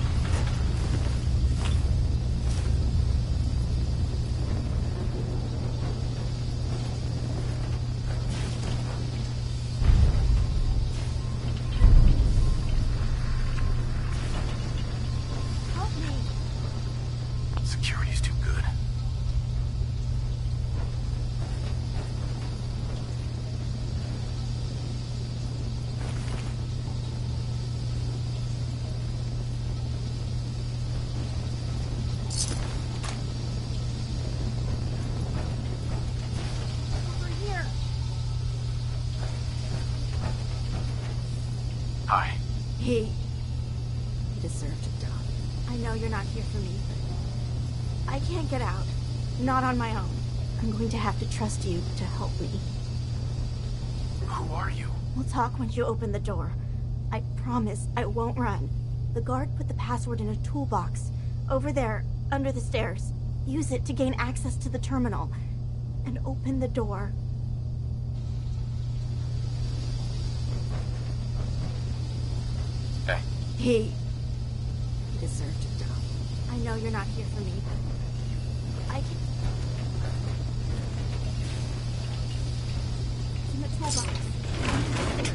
Help me. Security's too good. Over here. Hi. He... He deserved to die. I know you're not here for me, but... I can't get out. Not on my own. I'm going to have to trust you to help me. Who are you? We'll talk when you open the door. I promise I won't run. The guard put the password in a toolbox. Over there, under the stairs. Use it to gain access to the terminal. And open the door. Hey. He... He deserved to die. I know you're not here for me, but... I can... It's in the toolbox.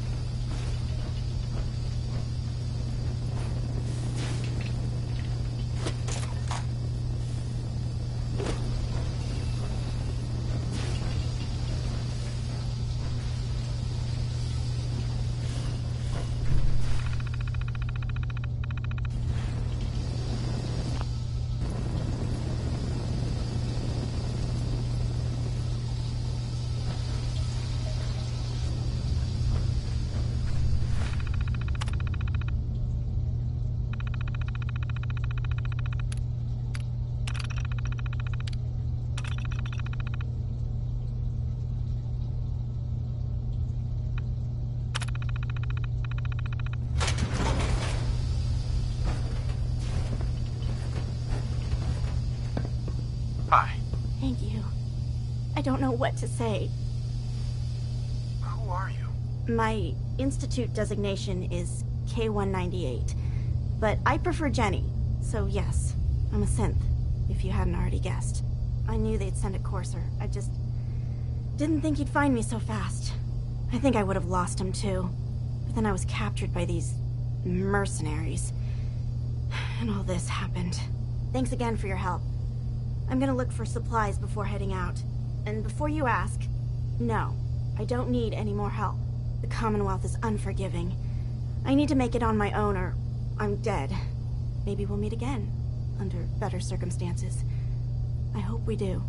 Hi. Thank you. I don't know what to say. Who are you? My institute designation is K one ninety-eight, but I prefer Jenny, so yes, I'm a synth, if you hadn't already guessed. I knew they'd send a courser, I just didn't think he'd find me so fast. I think I would have lost him too, but then I was captured by these mercenaries, and all this happened. Thanks again for your help. I'm gonna look for supplies before heading out. And before you ask, no, I don't need any more help. The Commonwealth is unforgiving. I need to make it on my own or I'm dead. Maybe we'll meet again, under better circumstances. I hope we do.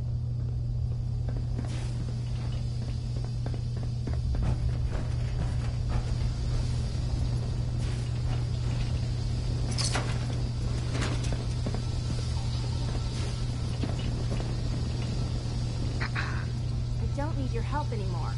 I don't need your help anymore.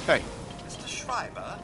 Hey. Mister Schreiber?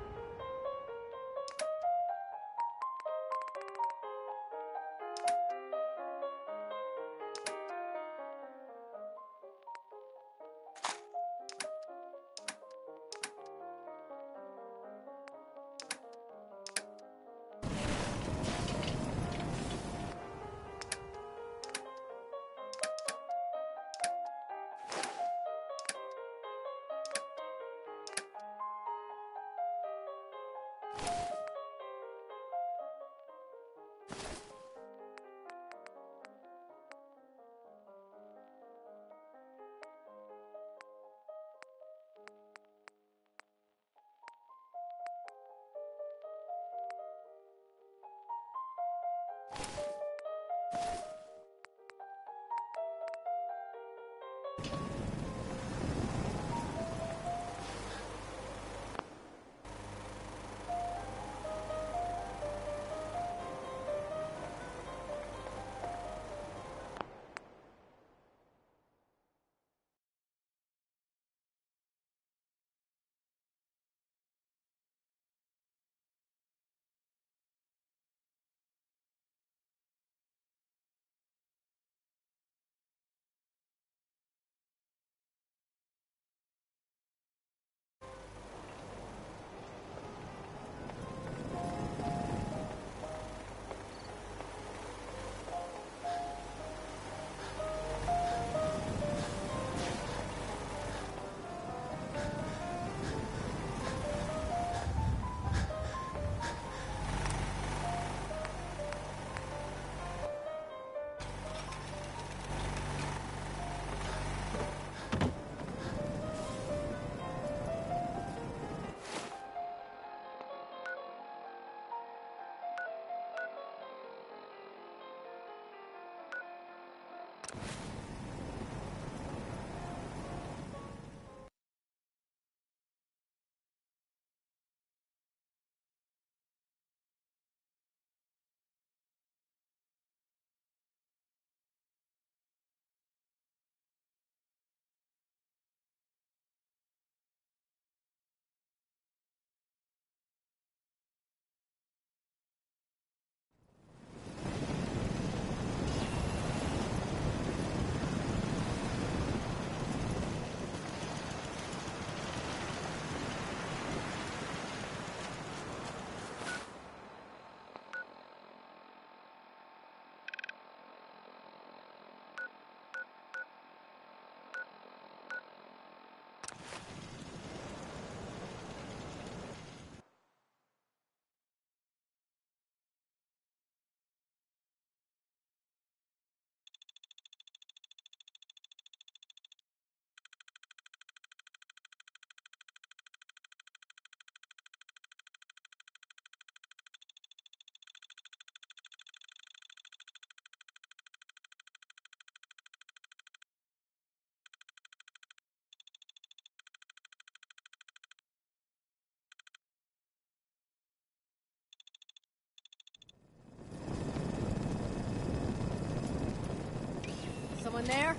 Someone there?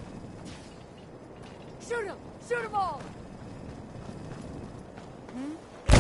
Shoot him! Shoot them all! Hmm?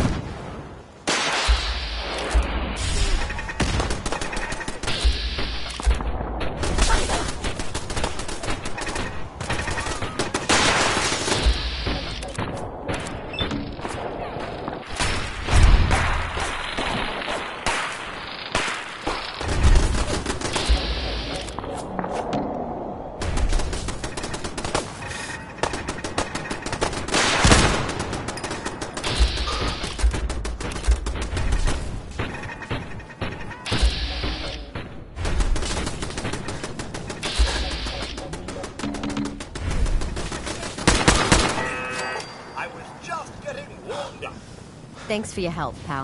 Thanks for your help, pal.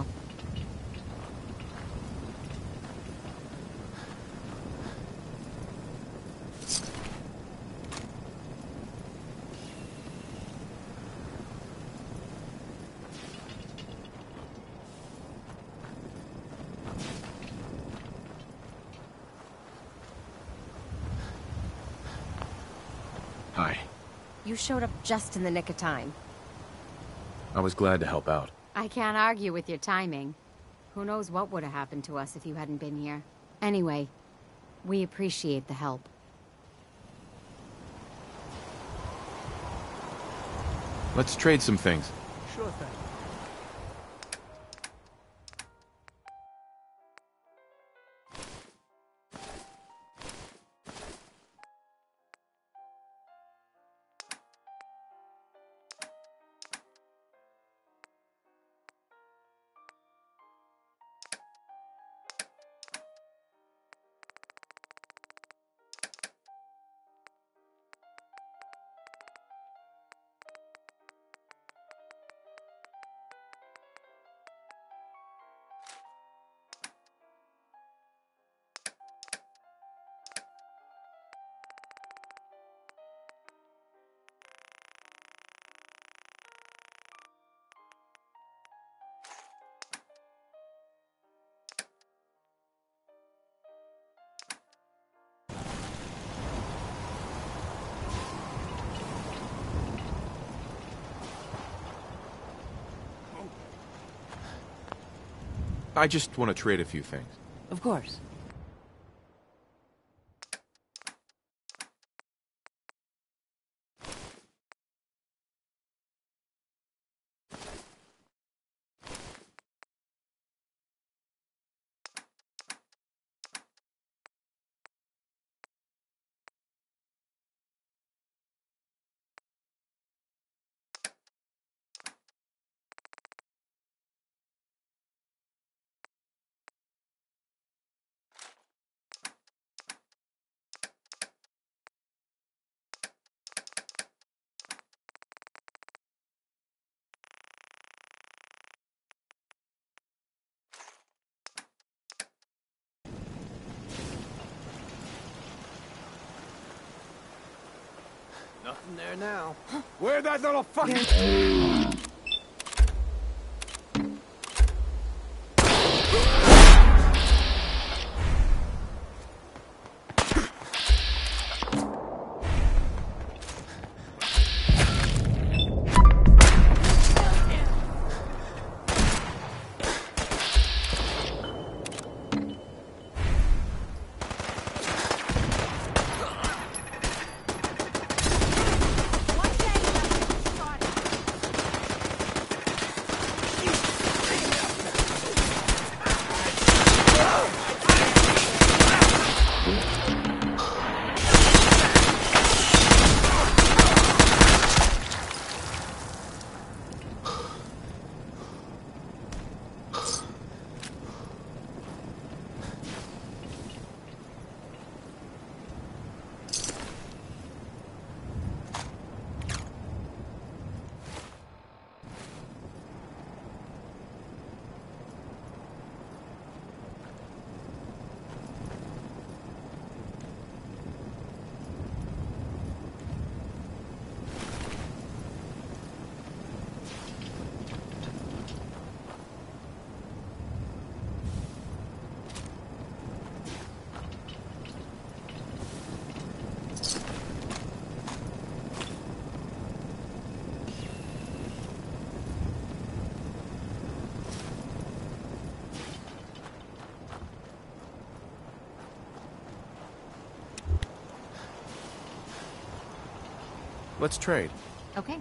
Hi. You showed up just in the nick of time. I was glad to help out. I can't argue with your timing. Who knows what would have happened to us if you hadn't been here. Anyway, we appreciate the help. Let's trade some things. Sure thing. I just want to trade a few things. Of course. Nothing there now. Where'd that little fucking... Let's trade. Okay.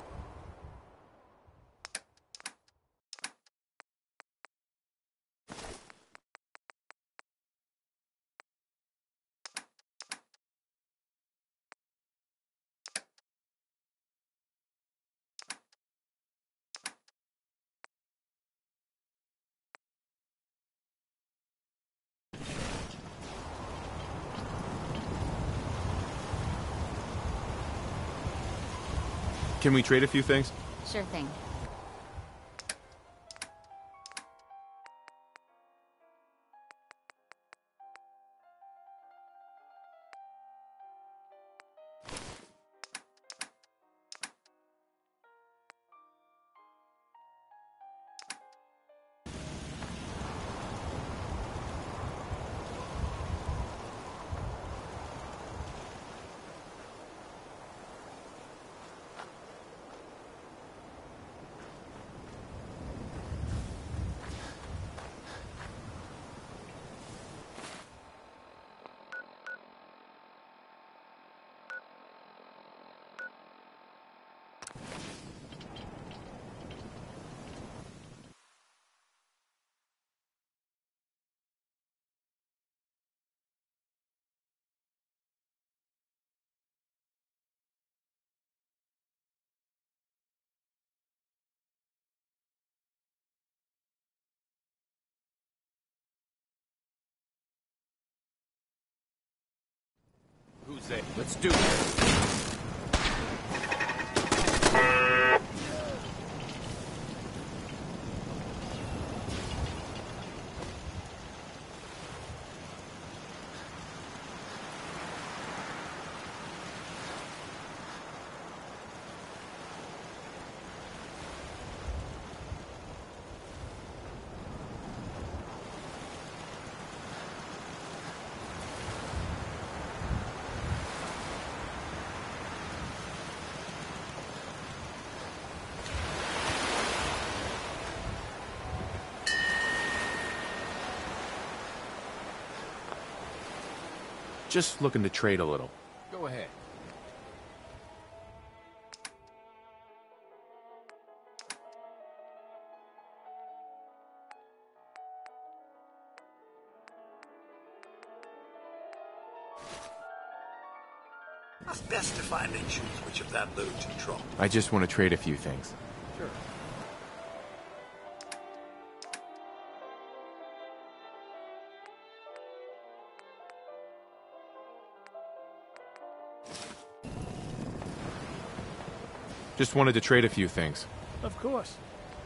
Can we trade a few things? Sure thing. Let's do this. Just looking to trade a little. Go ahead. It's best to find and choose which of that loot to drop. I just want to trade a few things. Sure. Just wanted to trade a few things. Of course.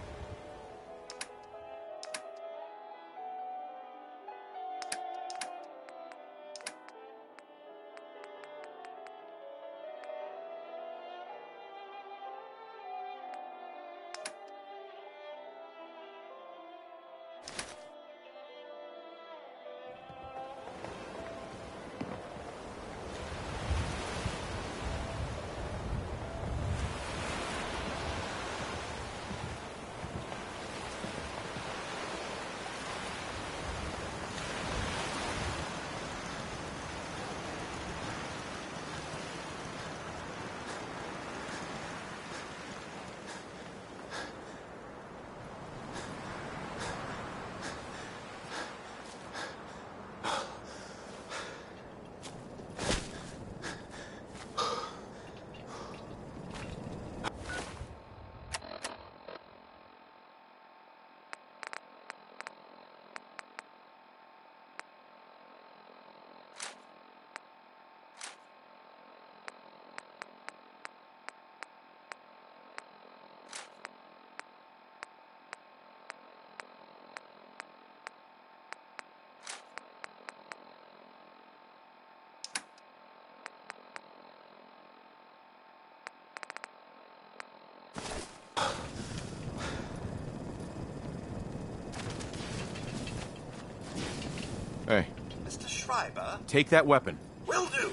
Hey. Mister Schreiber? Take that weapon. Will do.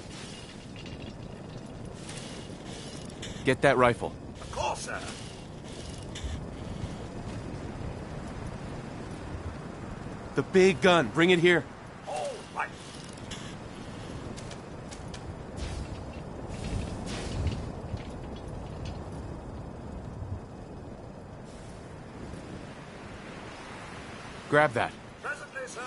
Get that rifle. Of course, sir. The big gun. Bring it here. All right. Grab that. Presently, sir.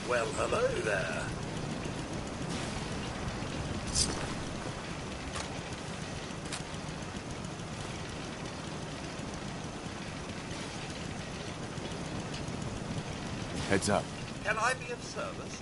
Well, hello there. Heads up. Can I be of service?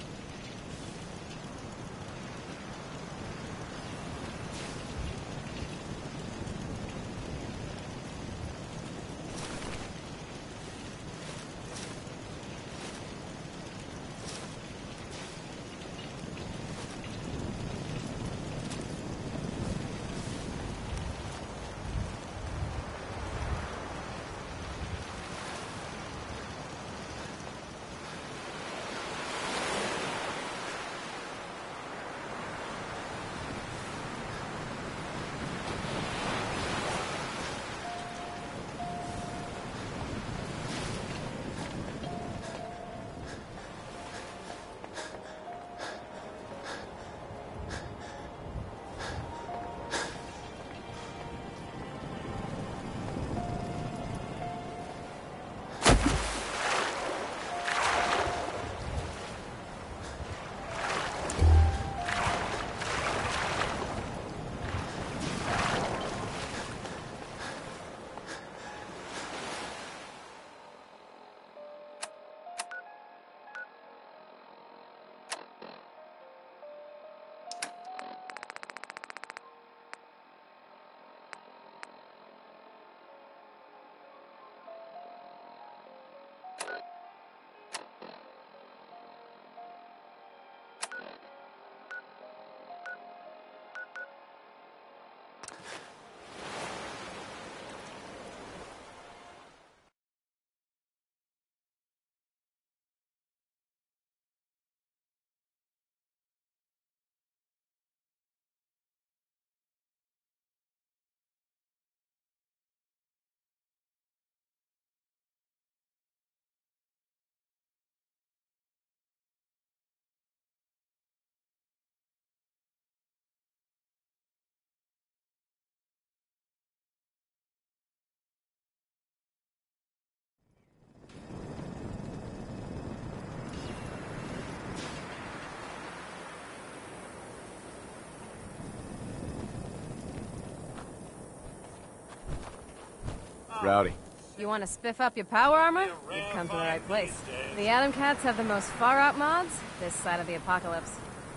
Rowdy. You want to spiff up your power armor? You've come to the right place. The Atom Cats have the most far-out mods this side of the apocalypse.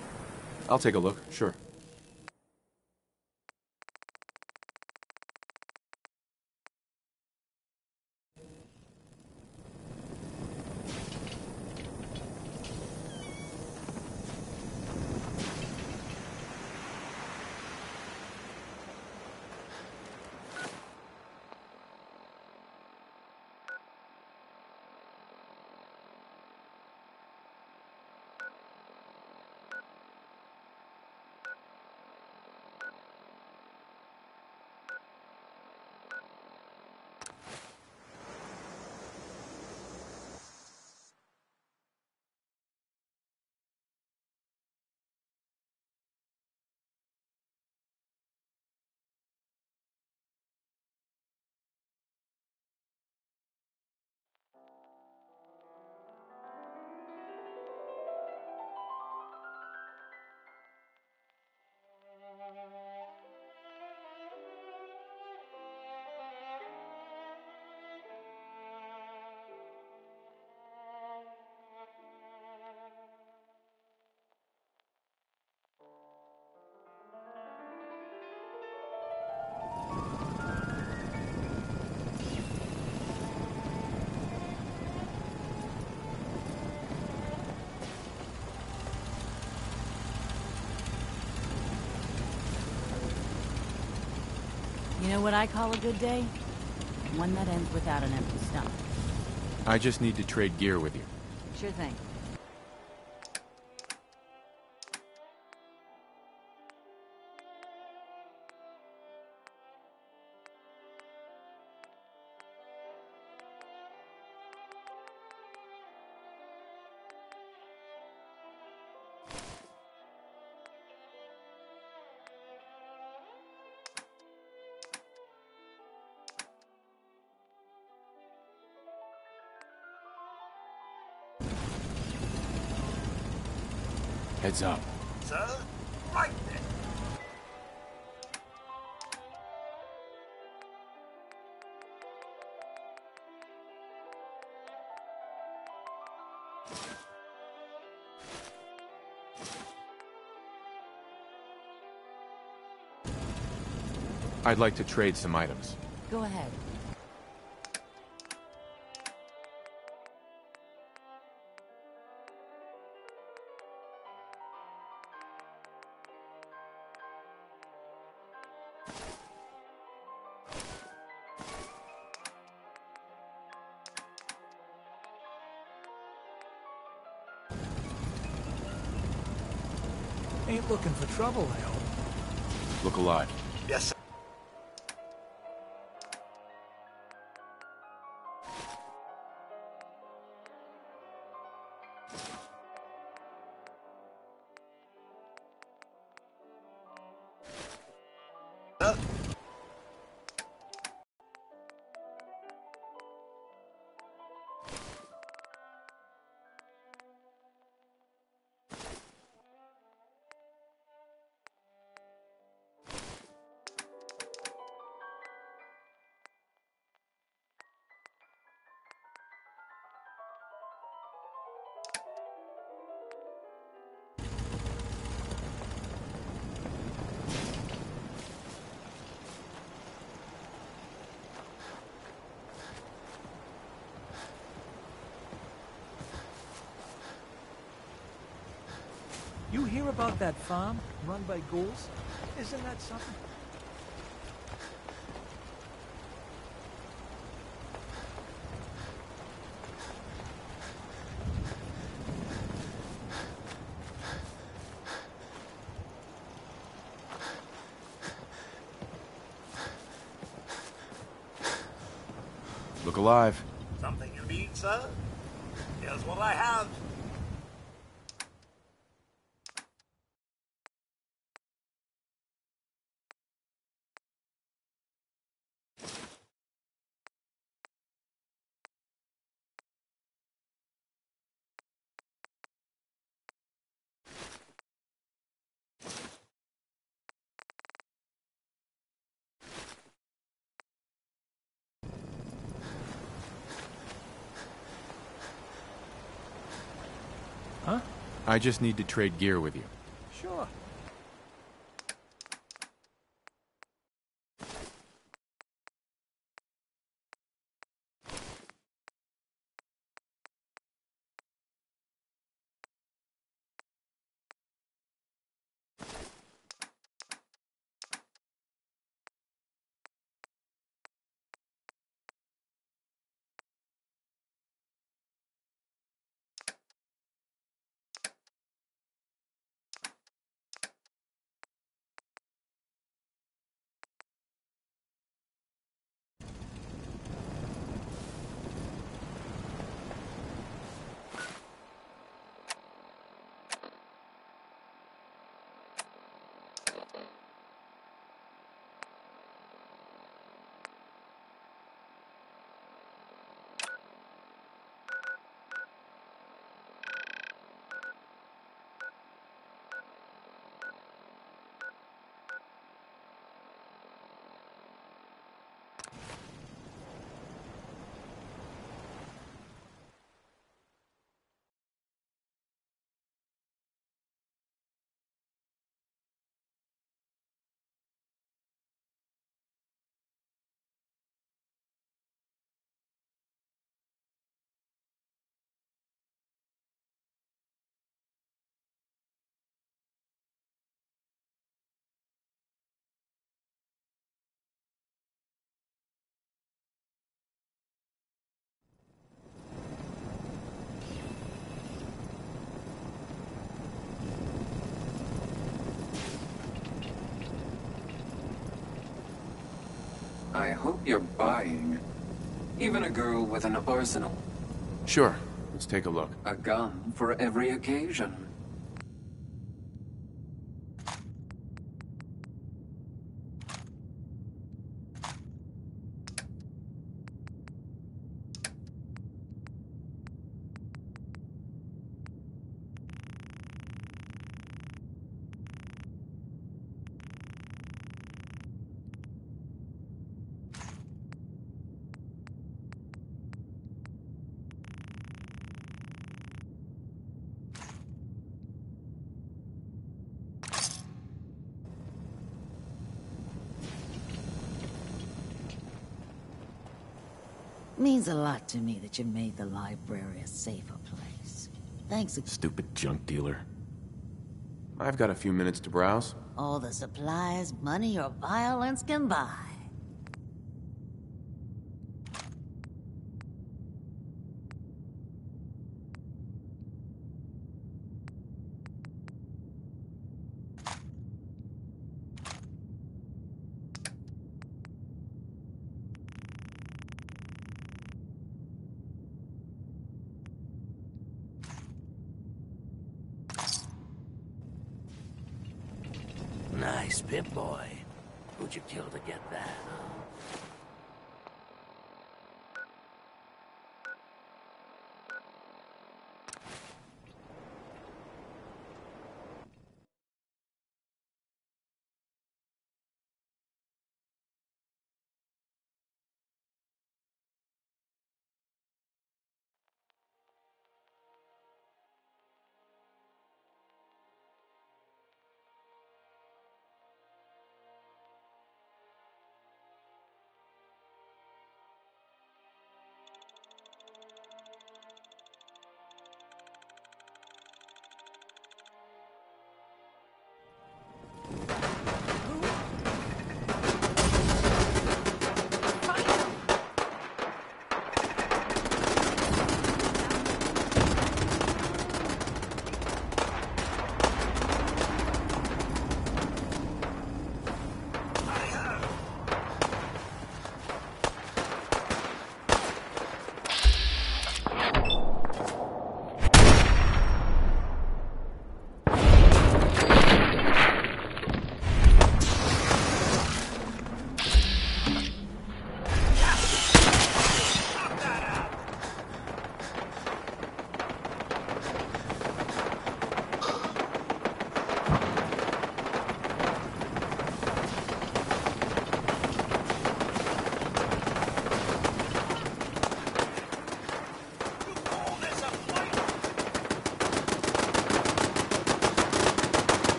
I'll take a look, sure. You know what I call a good day? One that ends without an empty stomach. I just need to trade gear with you. Sure thing. Heads up. Sir, right then. I'd like to trade some items. Go ahead. Ain't looking for trouble, I hope. Look alive. Yes, sir. You hear about that farm run by ghouls? Isn't that something? Look alive. Something you need, sir? Here's what I have. Huh? I just need to trade gear with you. Sure. I hope you're buying. Even a girl with an arsenal. Sure. Let's take a look. A gun for every occasion. Means a lot to me that you made the library a safer place. Thanks again. Stupid junk dealer. I've got a few minutes to browse. All the supplies, money, or violence can buy. Nice Pip-Boy. Who'd you kill to get that, huh?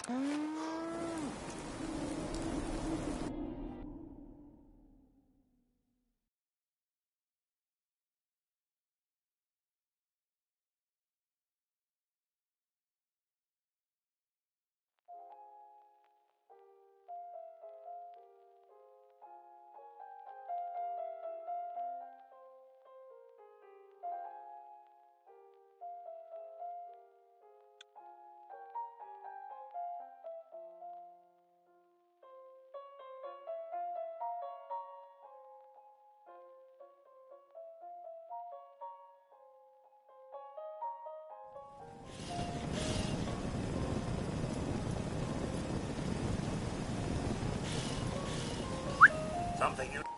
Something you...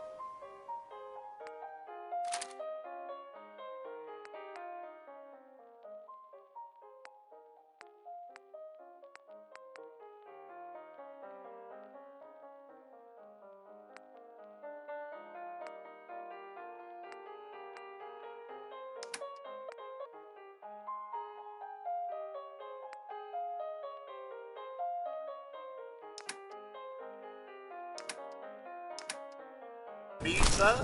Me, sir?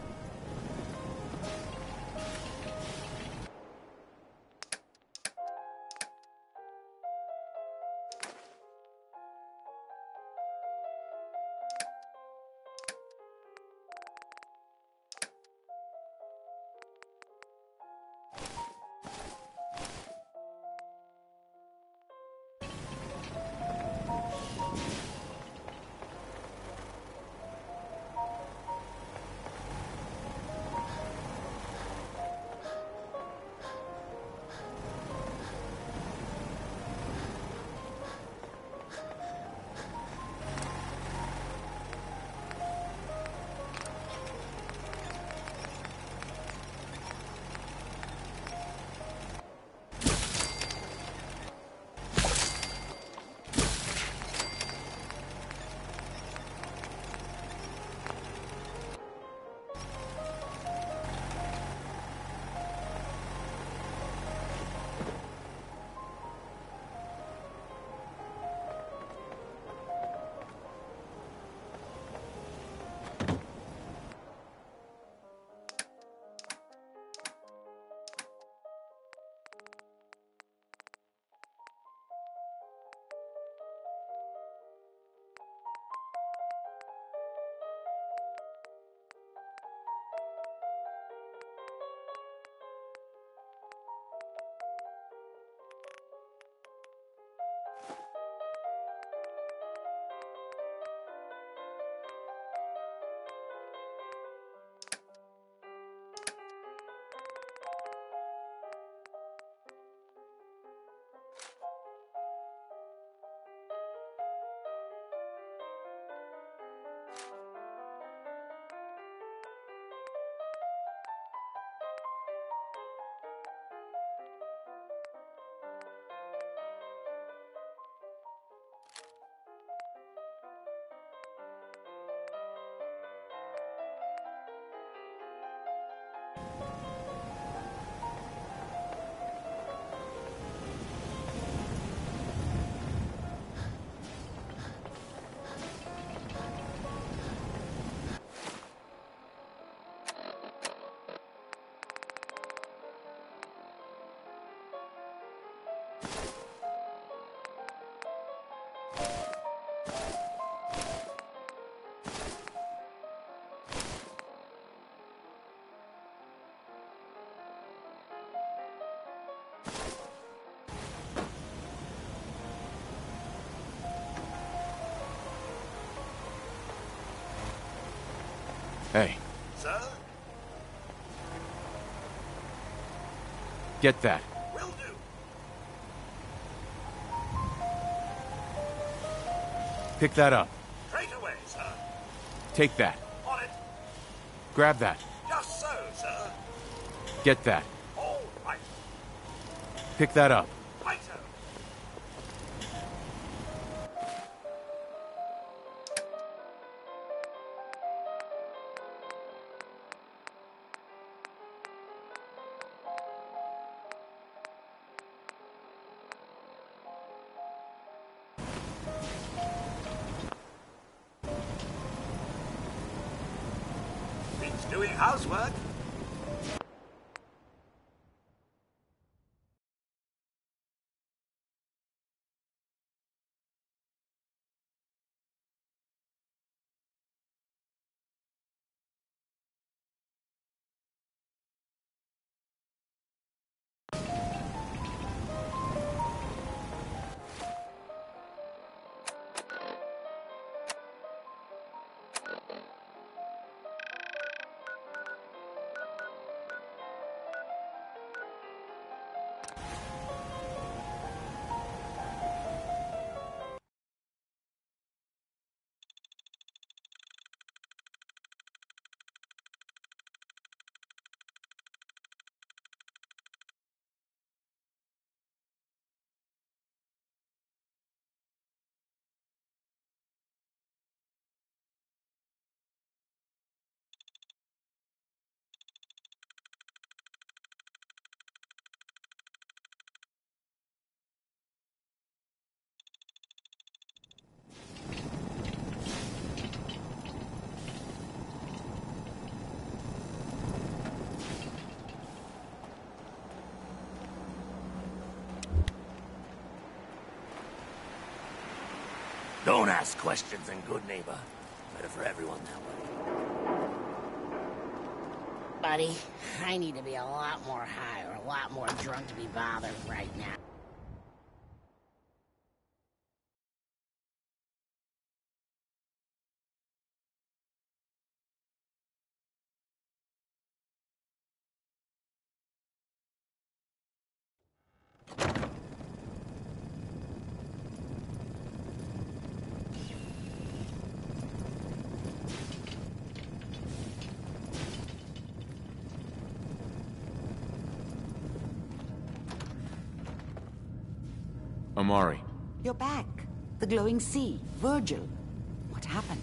Hey. Sir? Get that. Will do. Pick that up. Straight away, sir. Take that. On it. Grab that. Just so, sir. Get that. All right. Pick that up. Right, sir. Doing housework? Don't ask questions in good neighbor. Better for everyone that way. Buddy, I need to be a lot more high or a lot more drunk to be bothered right now. Amari. You're back. The glowing sea. Virgil. What happened?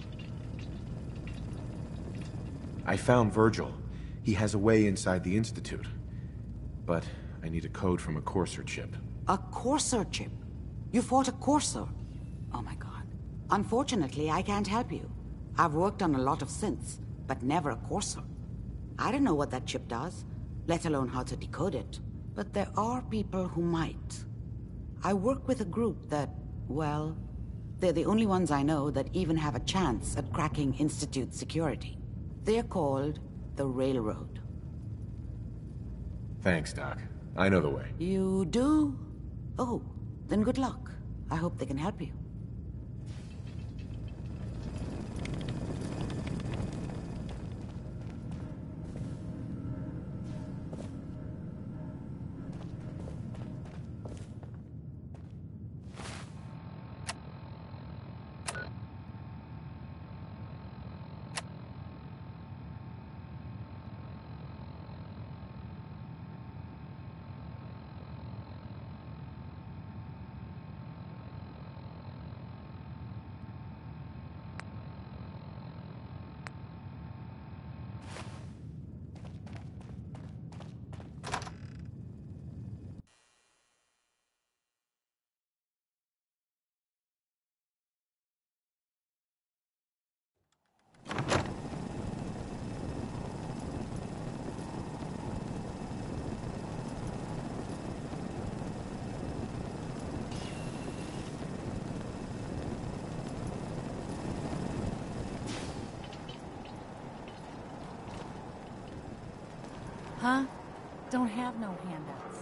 I found Virgil. He has a way inside the Institute. But I need a code from a Courser chip. A Courser chip? You fought a Courser? Oh my god. Unfortunately, I can't help you. I've worked on a lot of synths, but never a Courser. I don't know what that chip does, let alone how to decode it. But there are people who might. I work with a group that, well, they're the only ones I know that even have a chance at cracking Institute security. They're called the Railroad. Thanks, Doc. I know the way. You do? Oh, then good luck. I hope they can help you. Huh? Don't have no handouts.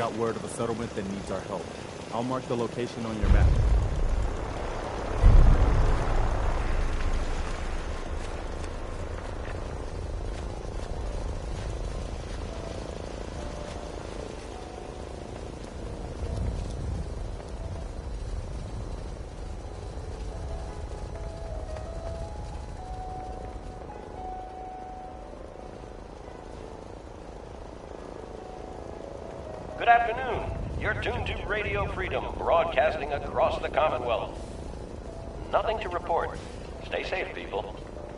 got word of a settlement that needs our help. I'll mark the location on your map. Good afternoon. You're tuned to Radio Freedom, broadcasting across the Commonwealth. Nothing to report. Stay safe, people.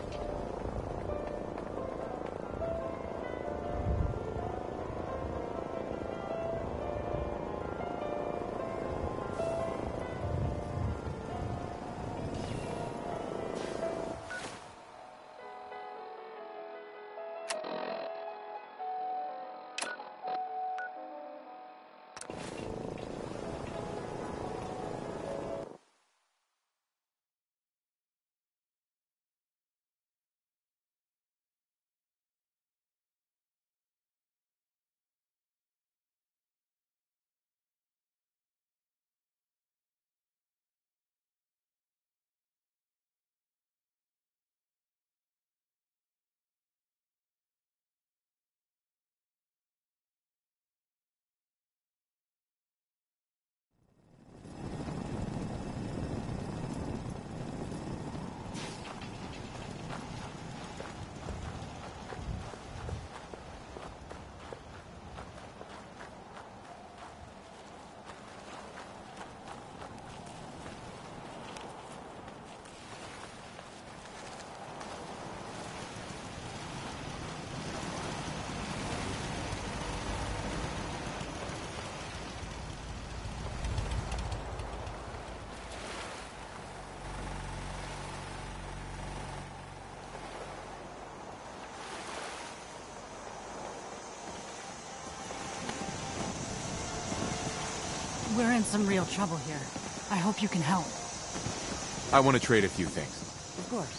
We're in some real trouble here. I hope you can help. I want to trade a few things. Of course.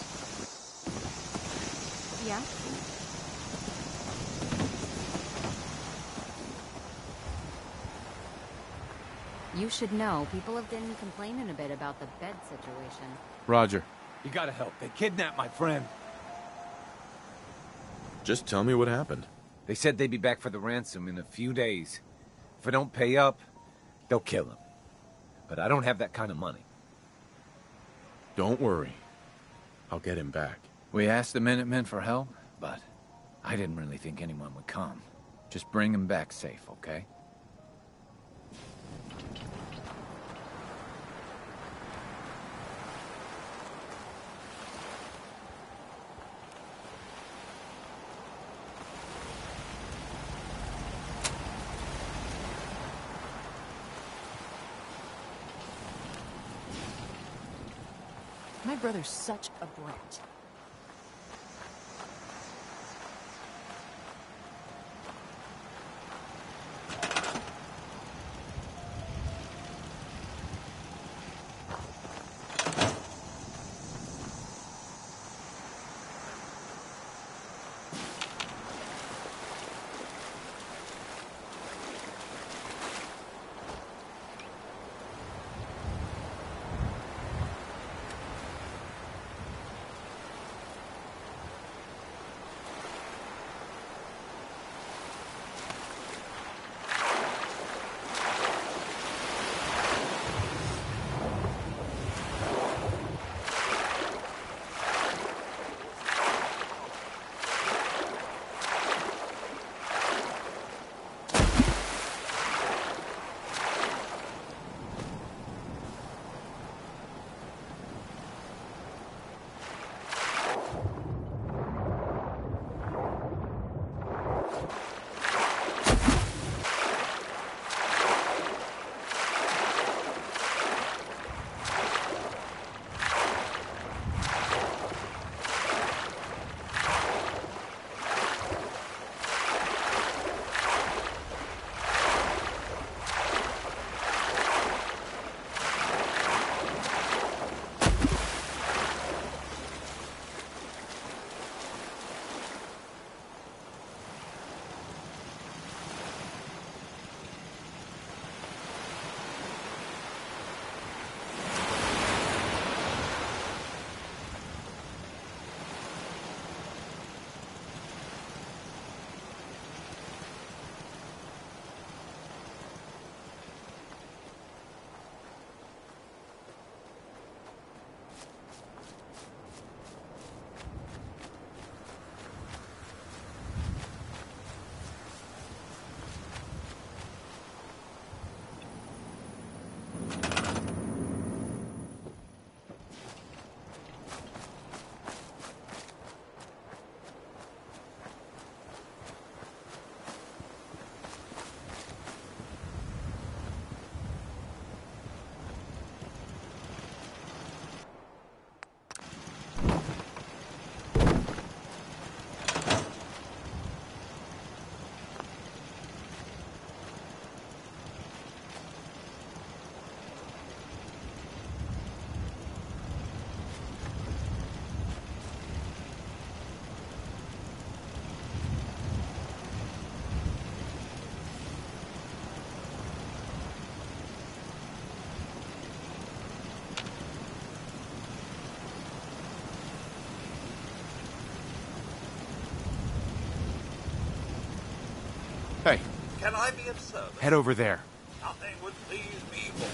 Yeah? You should know, people have been complaining a bit about the bed situation. Roger. You gotta help. They kidnapped my friend. Just tell me what happened. They said they'd be back for the ransom in a few days. If I don't pay up, they'll kill him. But I don't have that kind of money. Don't worry. I'll get him back. We asked the Minutemen for help, but I didn't really think anyone would come. Just bring him back safe, okay? My brother's such a brat. Can I be of service? Head over there. Nothing would please me more.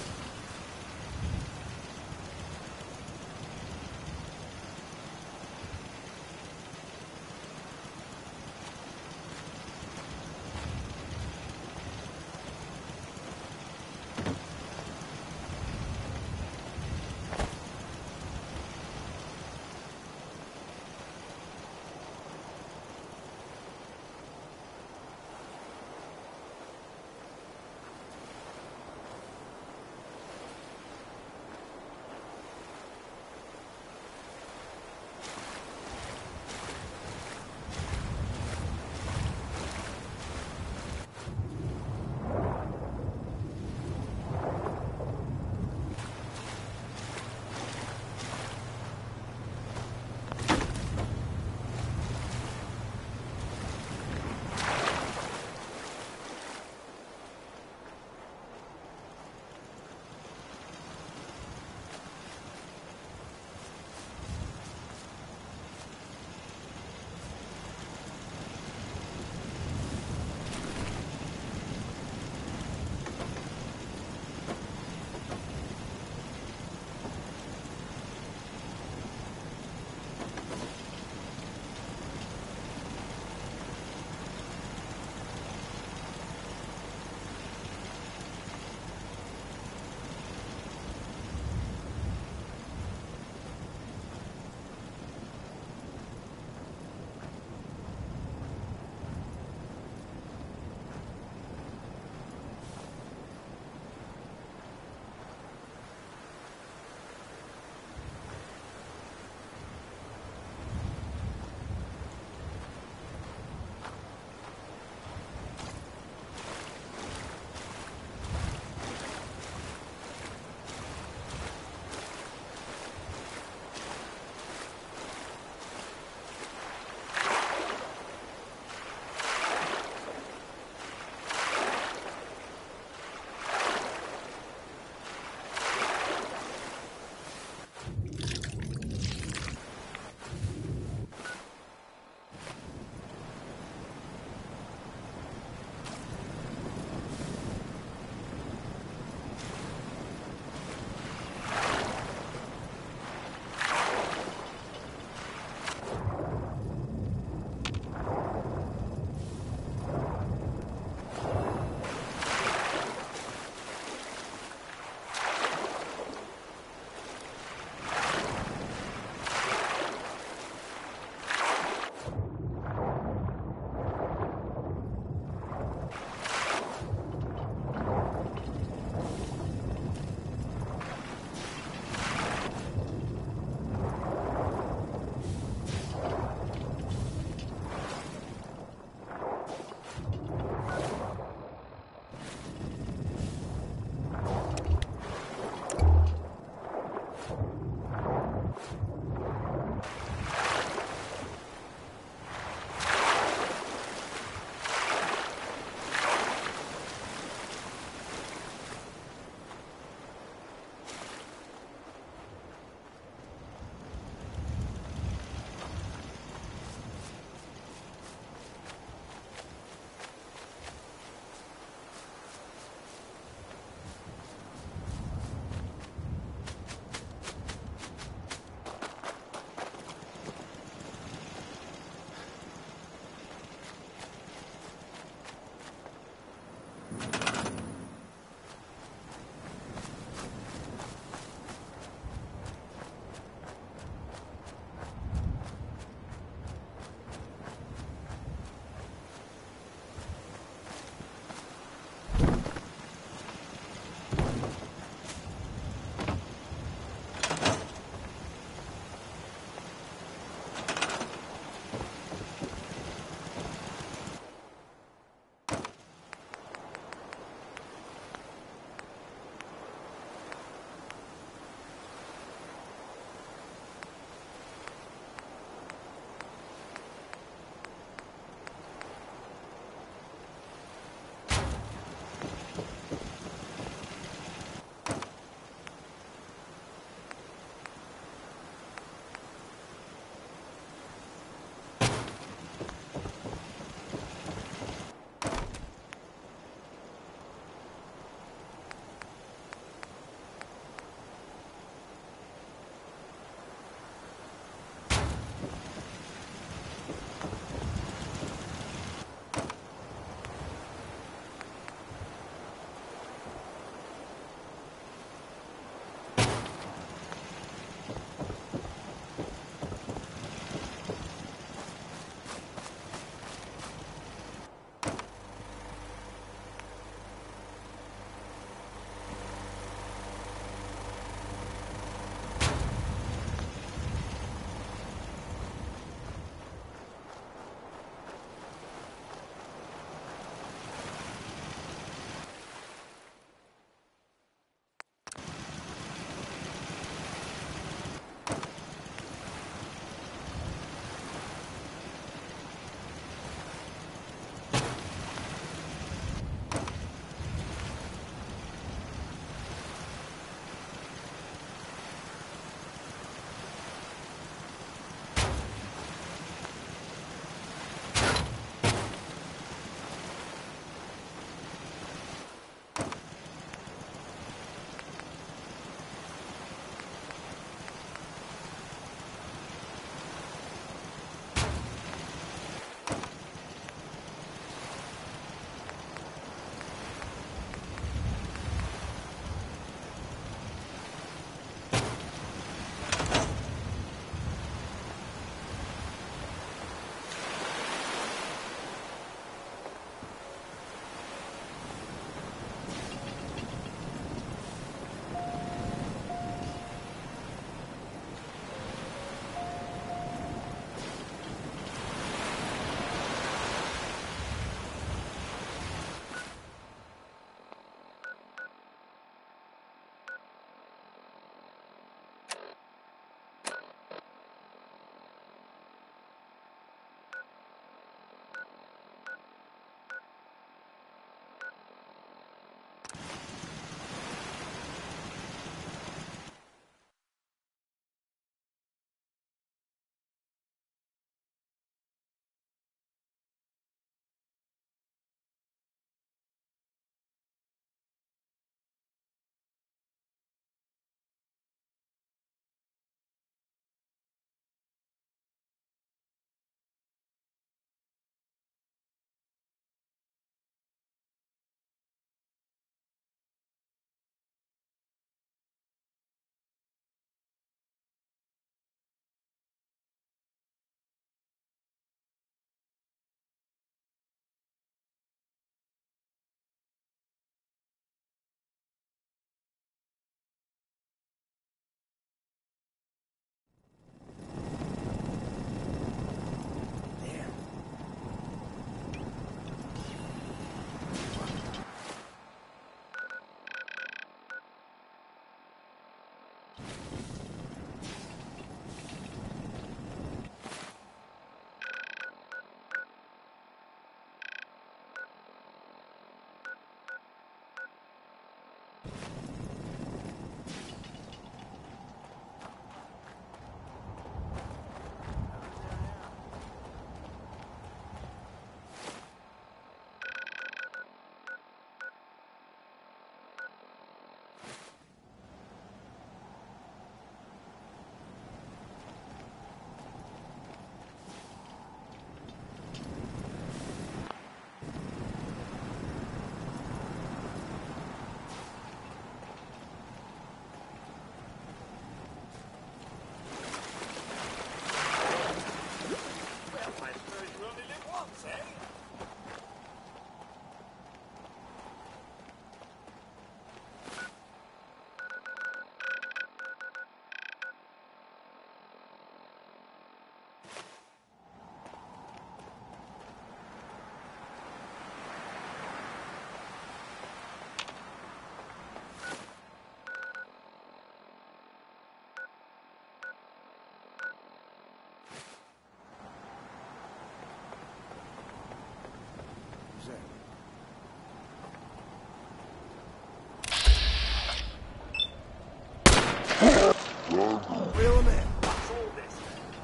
Reel him in. What's all this?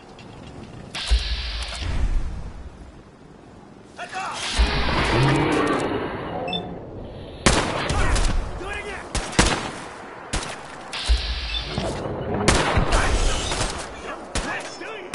Head up! Do it again! Let's do it!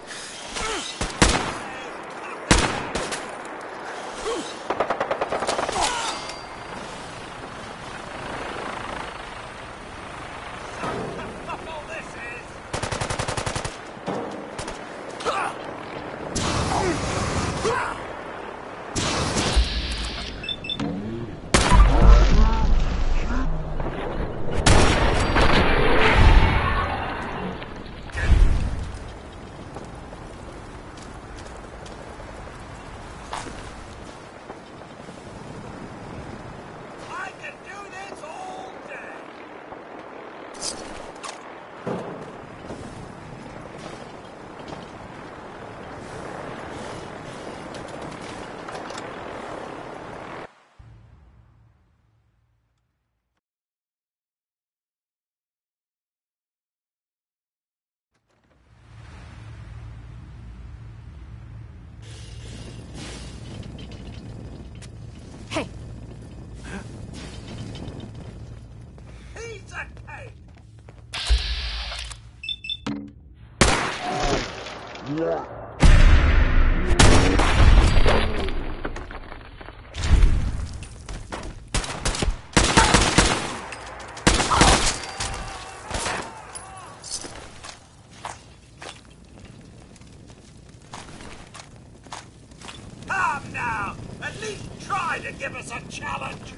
Come now! At least try to give us a challenge!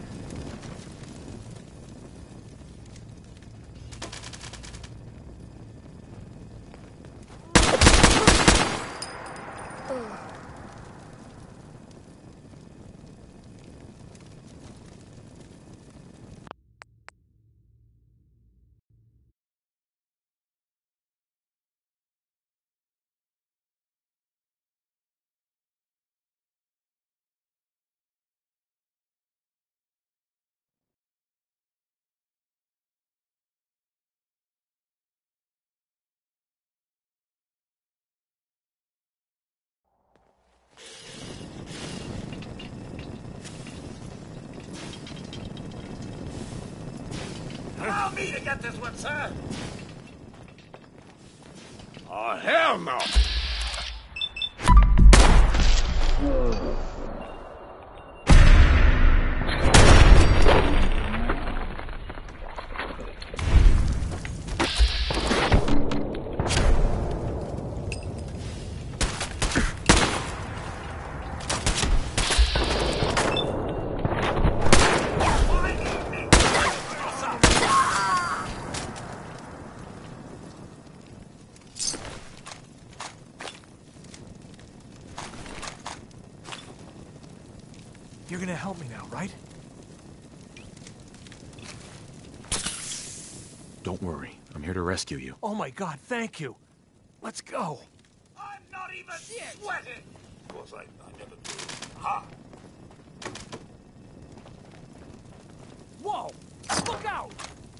Allow me to get this one, sir! Oh, hell no! You're gonna help me now, right? Don't worry. I'm here to rescue you. Oh my god, thank you. Let's go. I'm not even sweating! Of course, I, I never do. Ha! Whoa! Look out!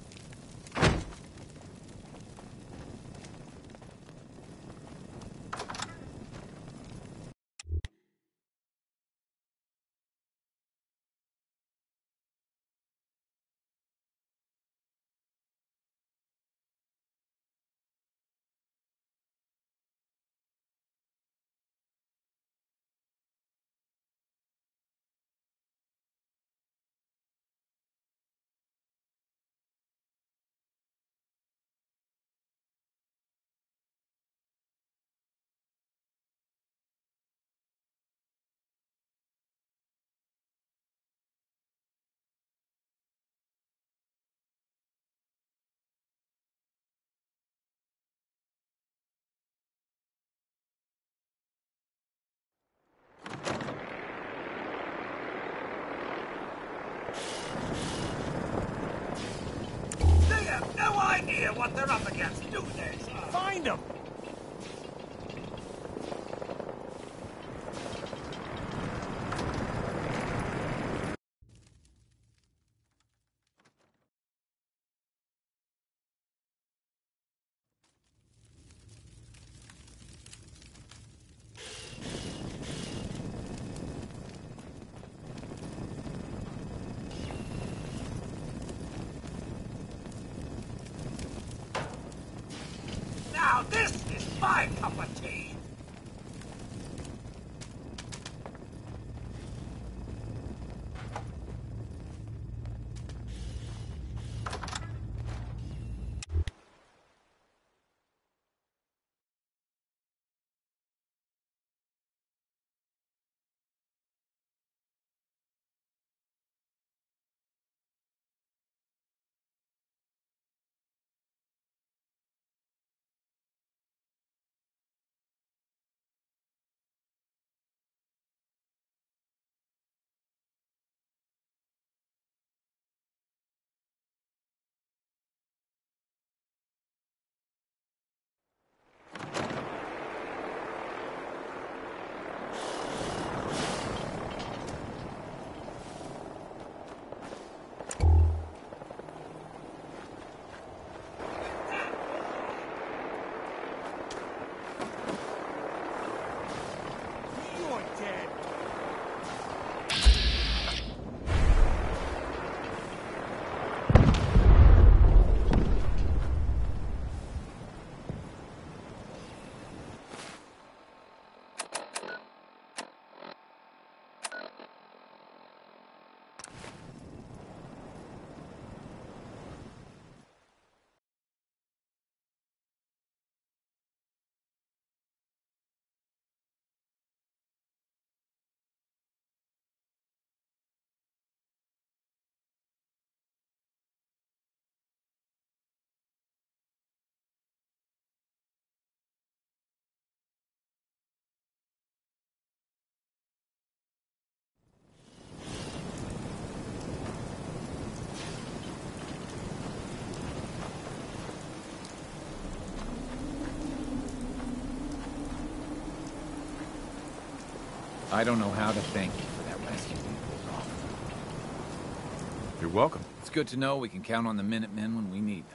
They have no idea what they're up against, do they, sir? Find them! cup of tea. I don't know how to thank you for that rescue you pulled off. You're welcome. It's good to know we can count on the Minutemen when we need them.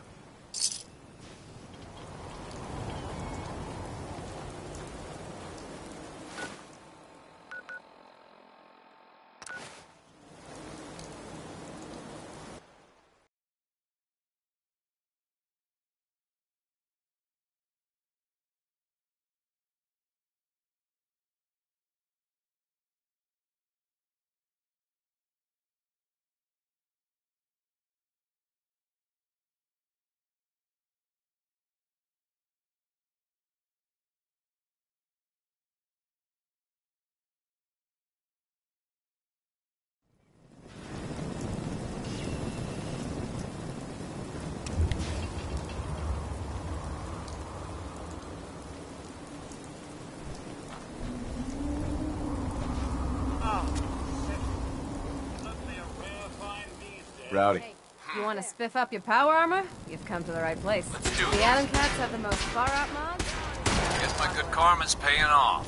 Rowdy. Hey, you want to spiff up your power armor? You've come to the right place. Let's do The this. Atom Cats have the most far-out mods. Guess my good karma's paying off.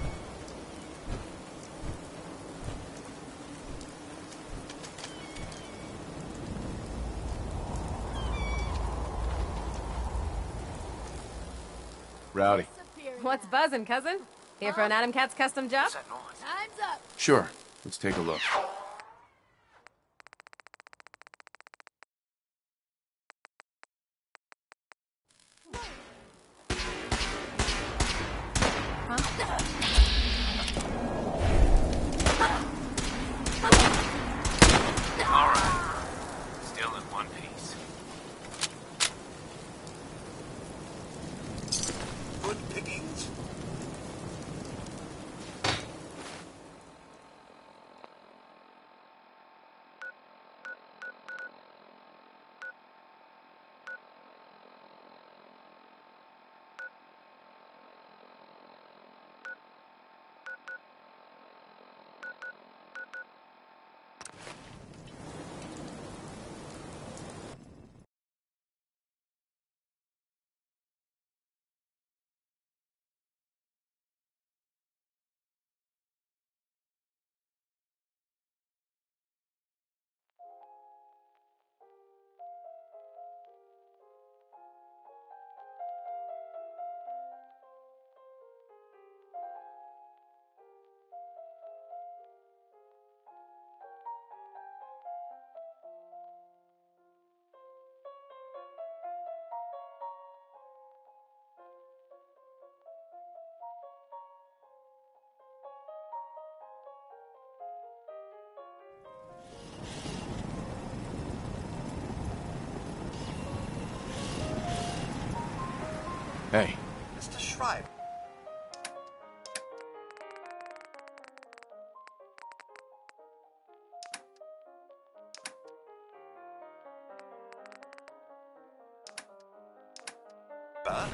Rowdy. What's buzzing, cousin? Here for an Atom Cats custom job? Time's up. Sure. Let's take a look. All right. Still in one piece. Good pickings. Hey. Mister Schreiber. Huh?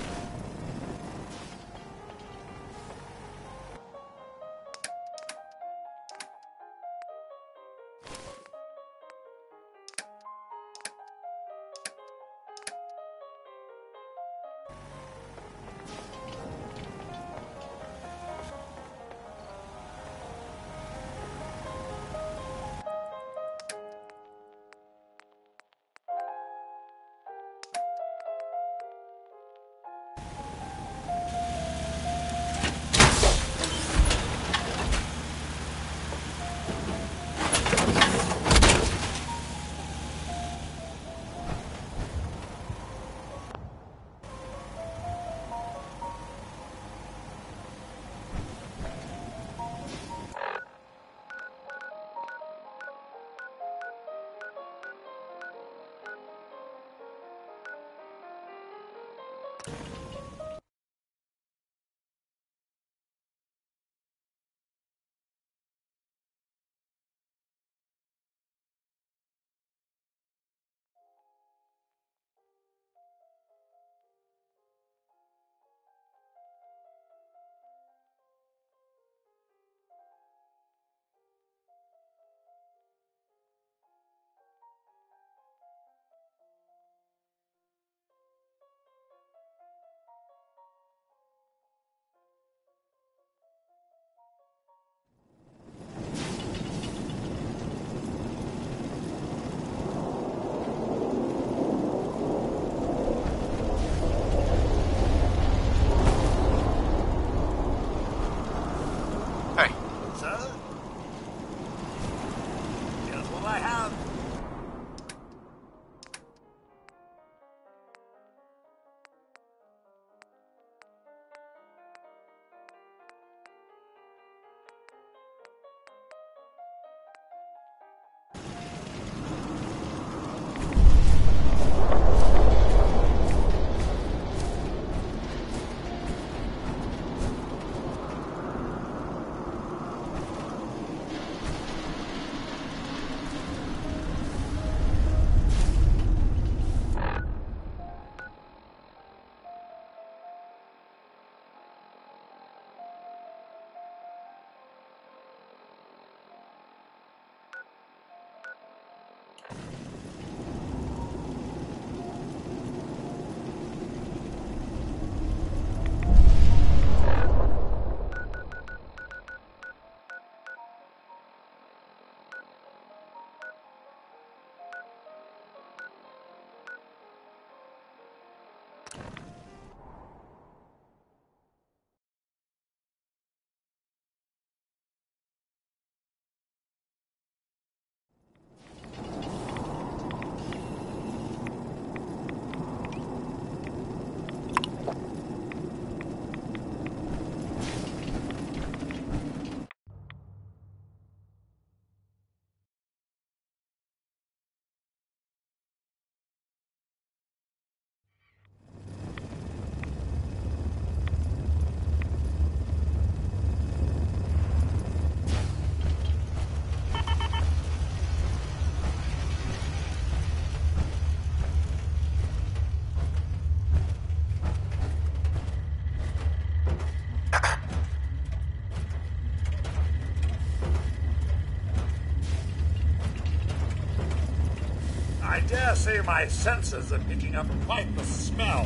I dare say my senses are picking up quite the smell.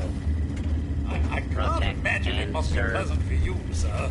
I, I can't Protect imagine it and must serve. be pleasant for you, sir.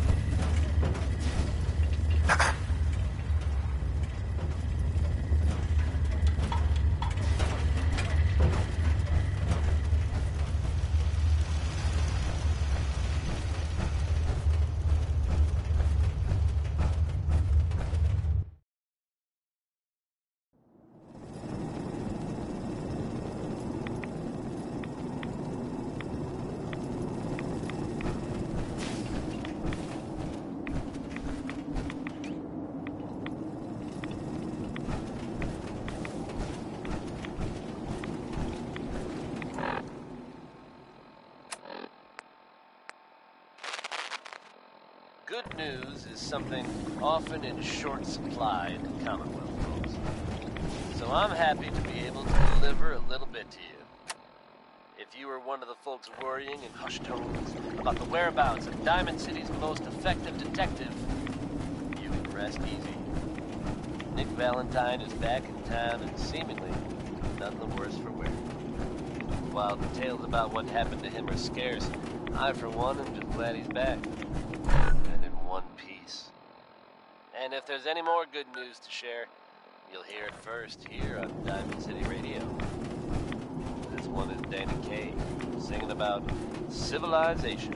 good news is something often in short supply in Commonwealth folks. So I'm happy to be able to deliver a little bit to you. If you were one of the folks worrying in hushed tones about the whereabouts of Diamond City's most effective detective, you can rest easy. Nick Valentine is back in town and seemingly none the worse for wear. While the tales about what happened to him are scarce, I, for one, am just glad he's back. And in one piece. And if there's any more good news to share, you'll hear it first here on Diamond City Radio. This one is Danny Kaye, singing about civilization.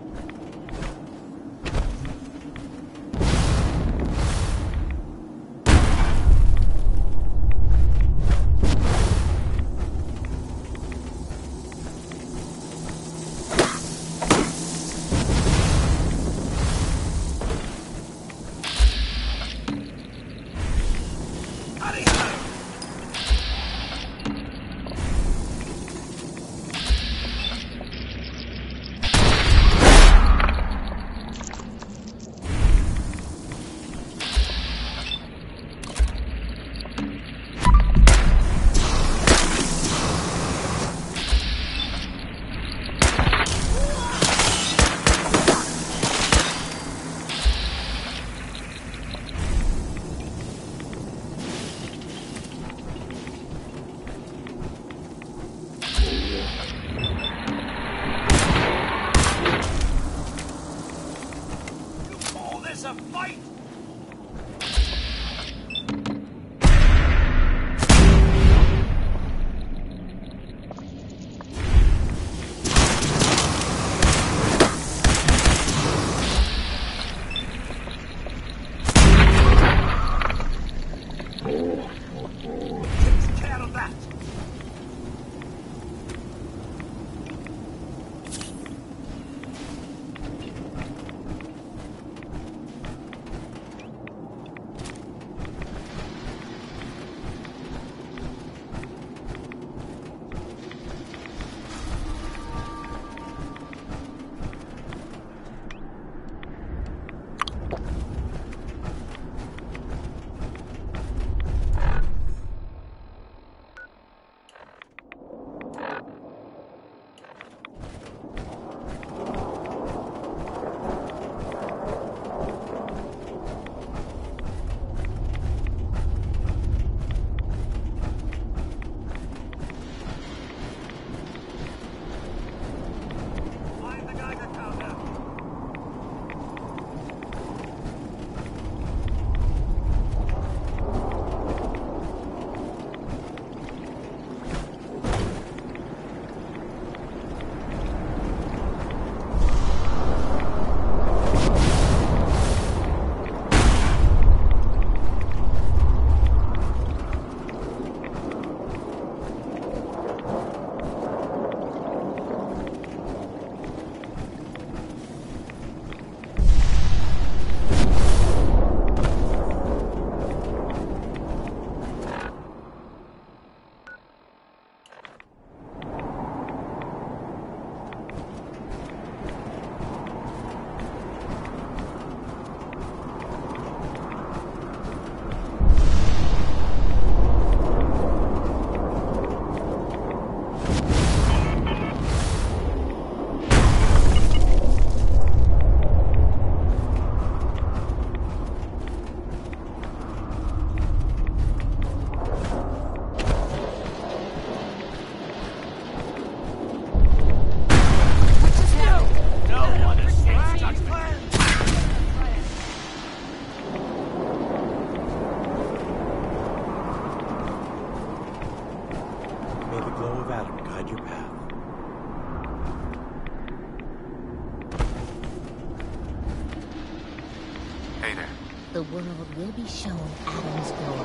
The world will be shown Adam's glory.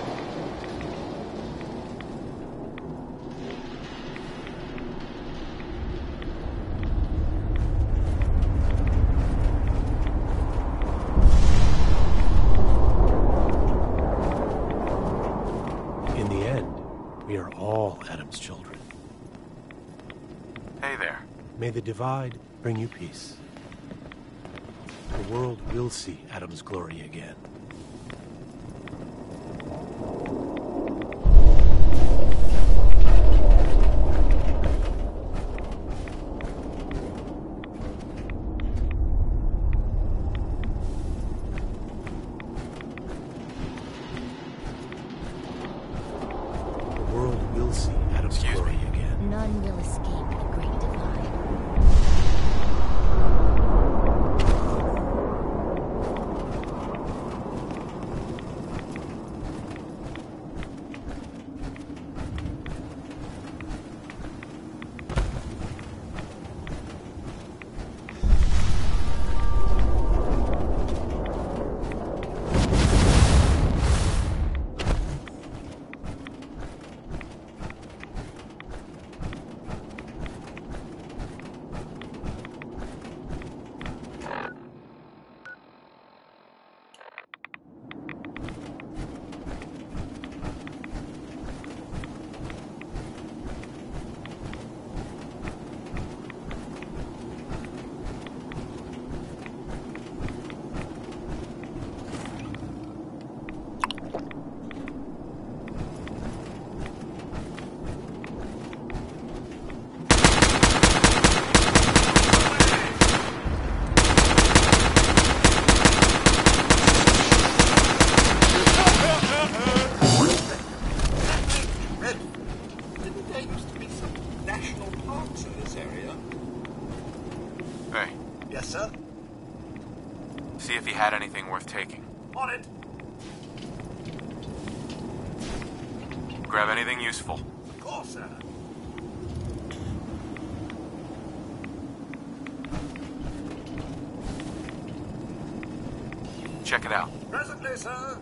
In the end, we are all Adam's children. Hey there. May the divide bring you peace. The world will see Adam's glory again. The world will see Adam's glory again. None will escape the Great Divide. Didn't there used to be some national parks in this area? Hey, Yes, sir. see if he had anything worth taking. On it. Grab anything useful. Of course, sir. Check it out. Presently, sir.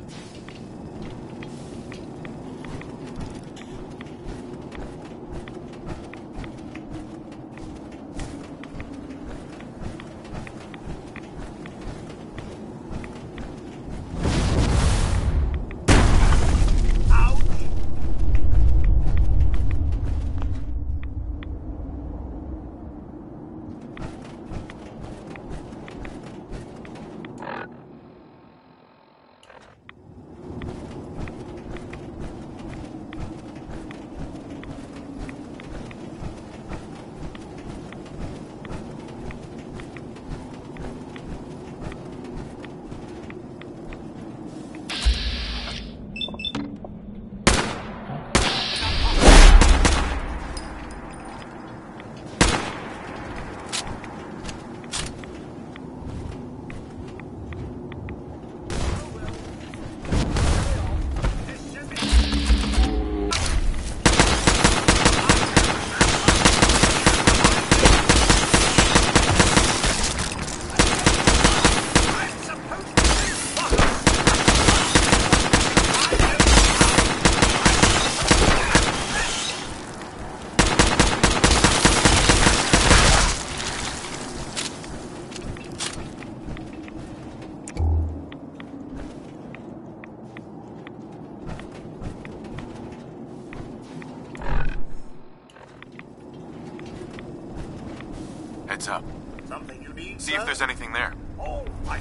Heads up. Something you need, See sir? if there's anything there. All right.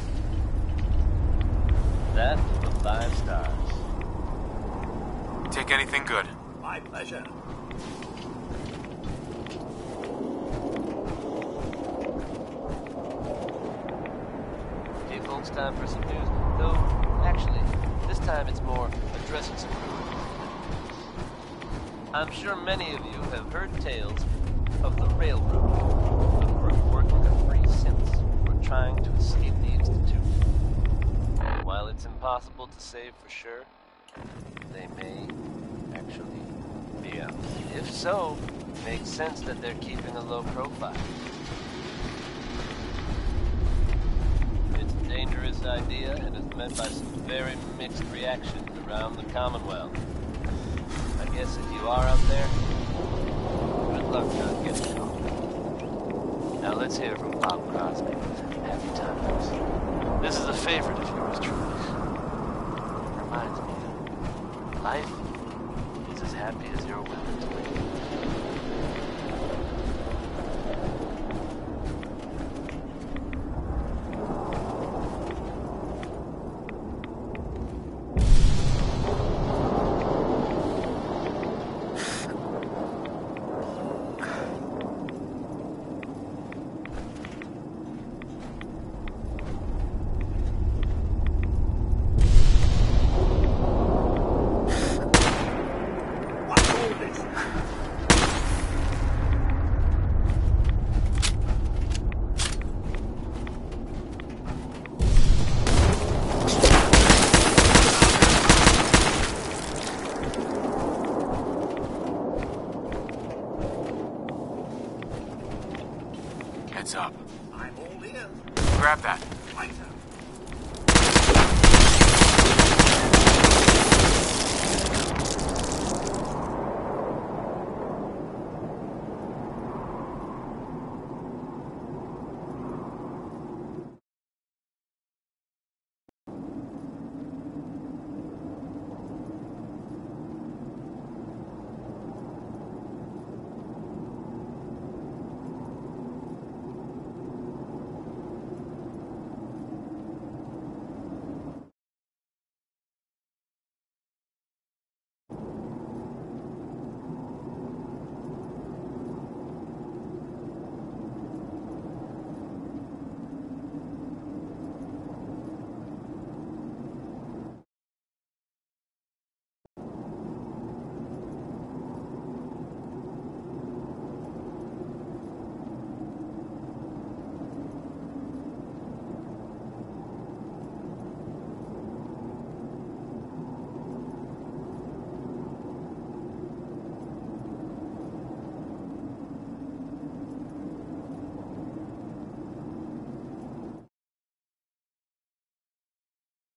That was the five stars. Take anything good. My pleasure. People, it's time for some news. Though, actually, this time it's more addressing some rumors. I'm sure many of you have heard tales of the Railroad, a group working to free synths who are trying to escape the Institute. While it's impossible to say for sure, they may actually be out. If so, it makes sense that they're keeping a low profile. It's a dangerous idea and is met by some very mixed reactions around the Commonwealth. I guess if you are out there, good luck not getting caught. Now let's hear from Bob Crosby. Happy times. This is a favorite of yours truly. Reminds me, life is as happy as you're willing to live. I'm all ears. Grab that. Right, sir.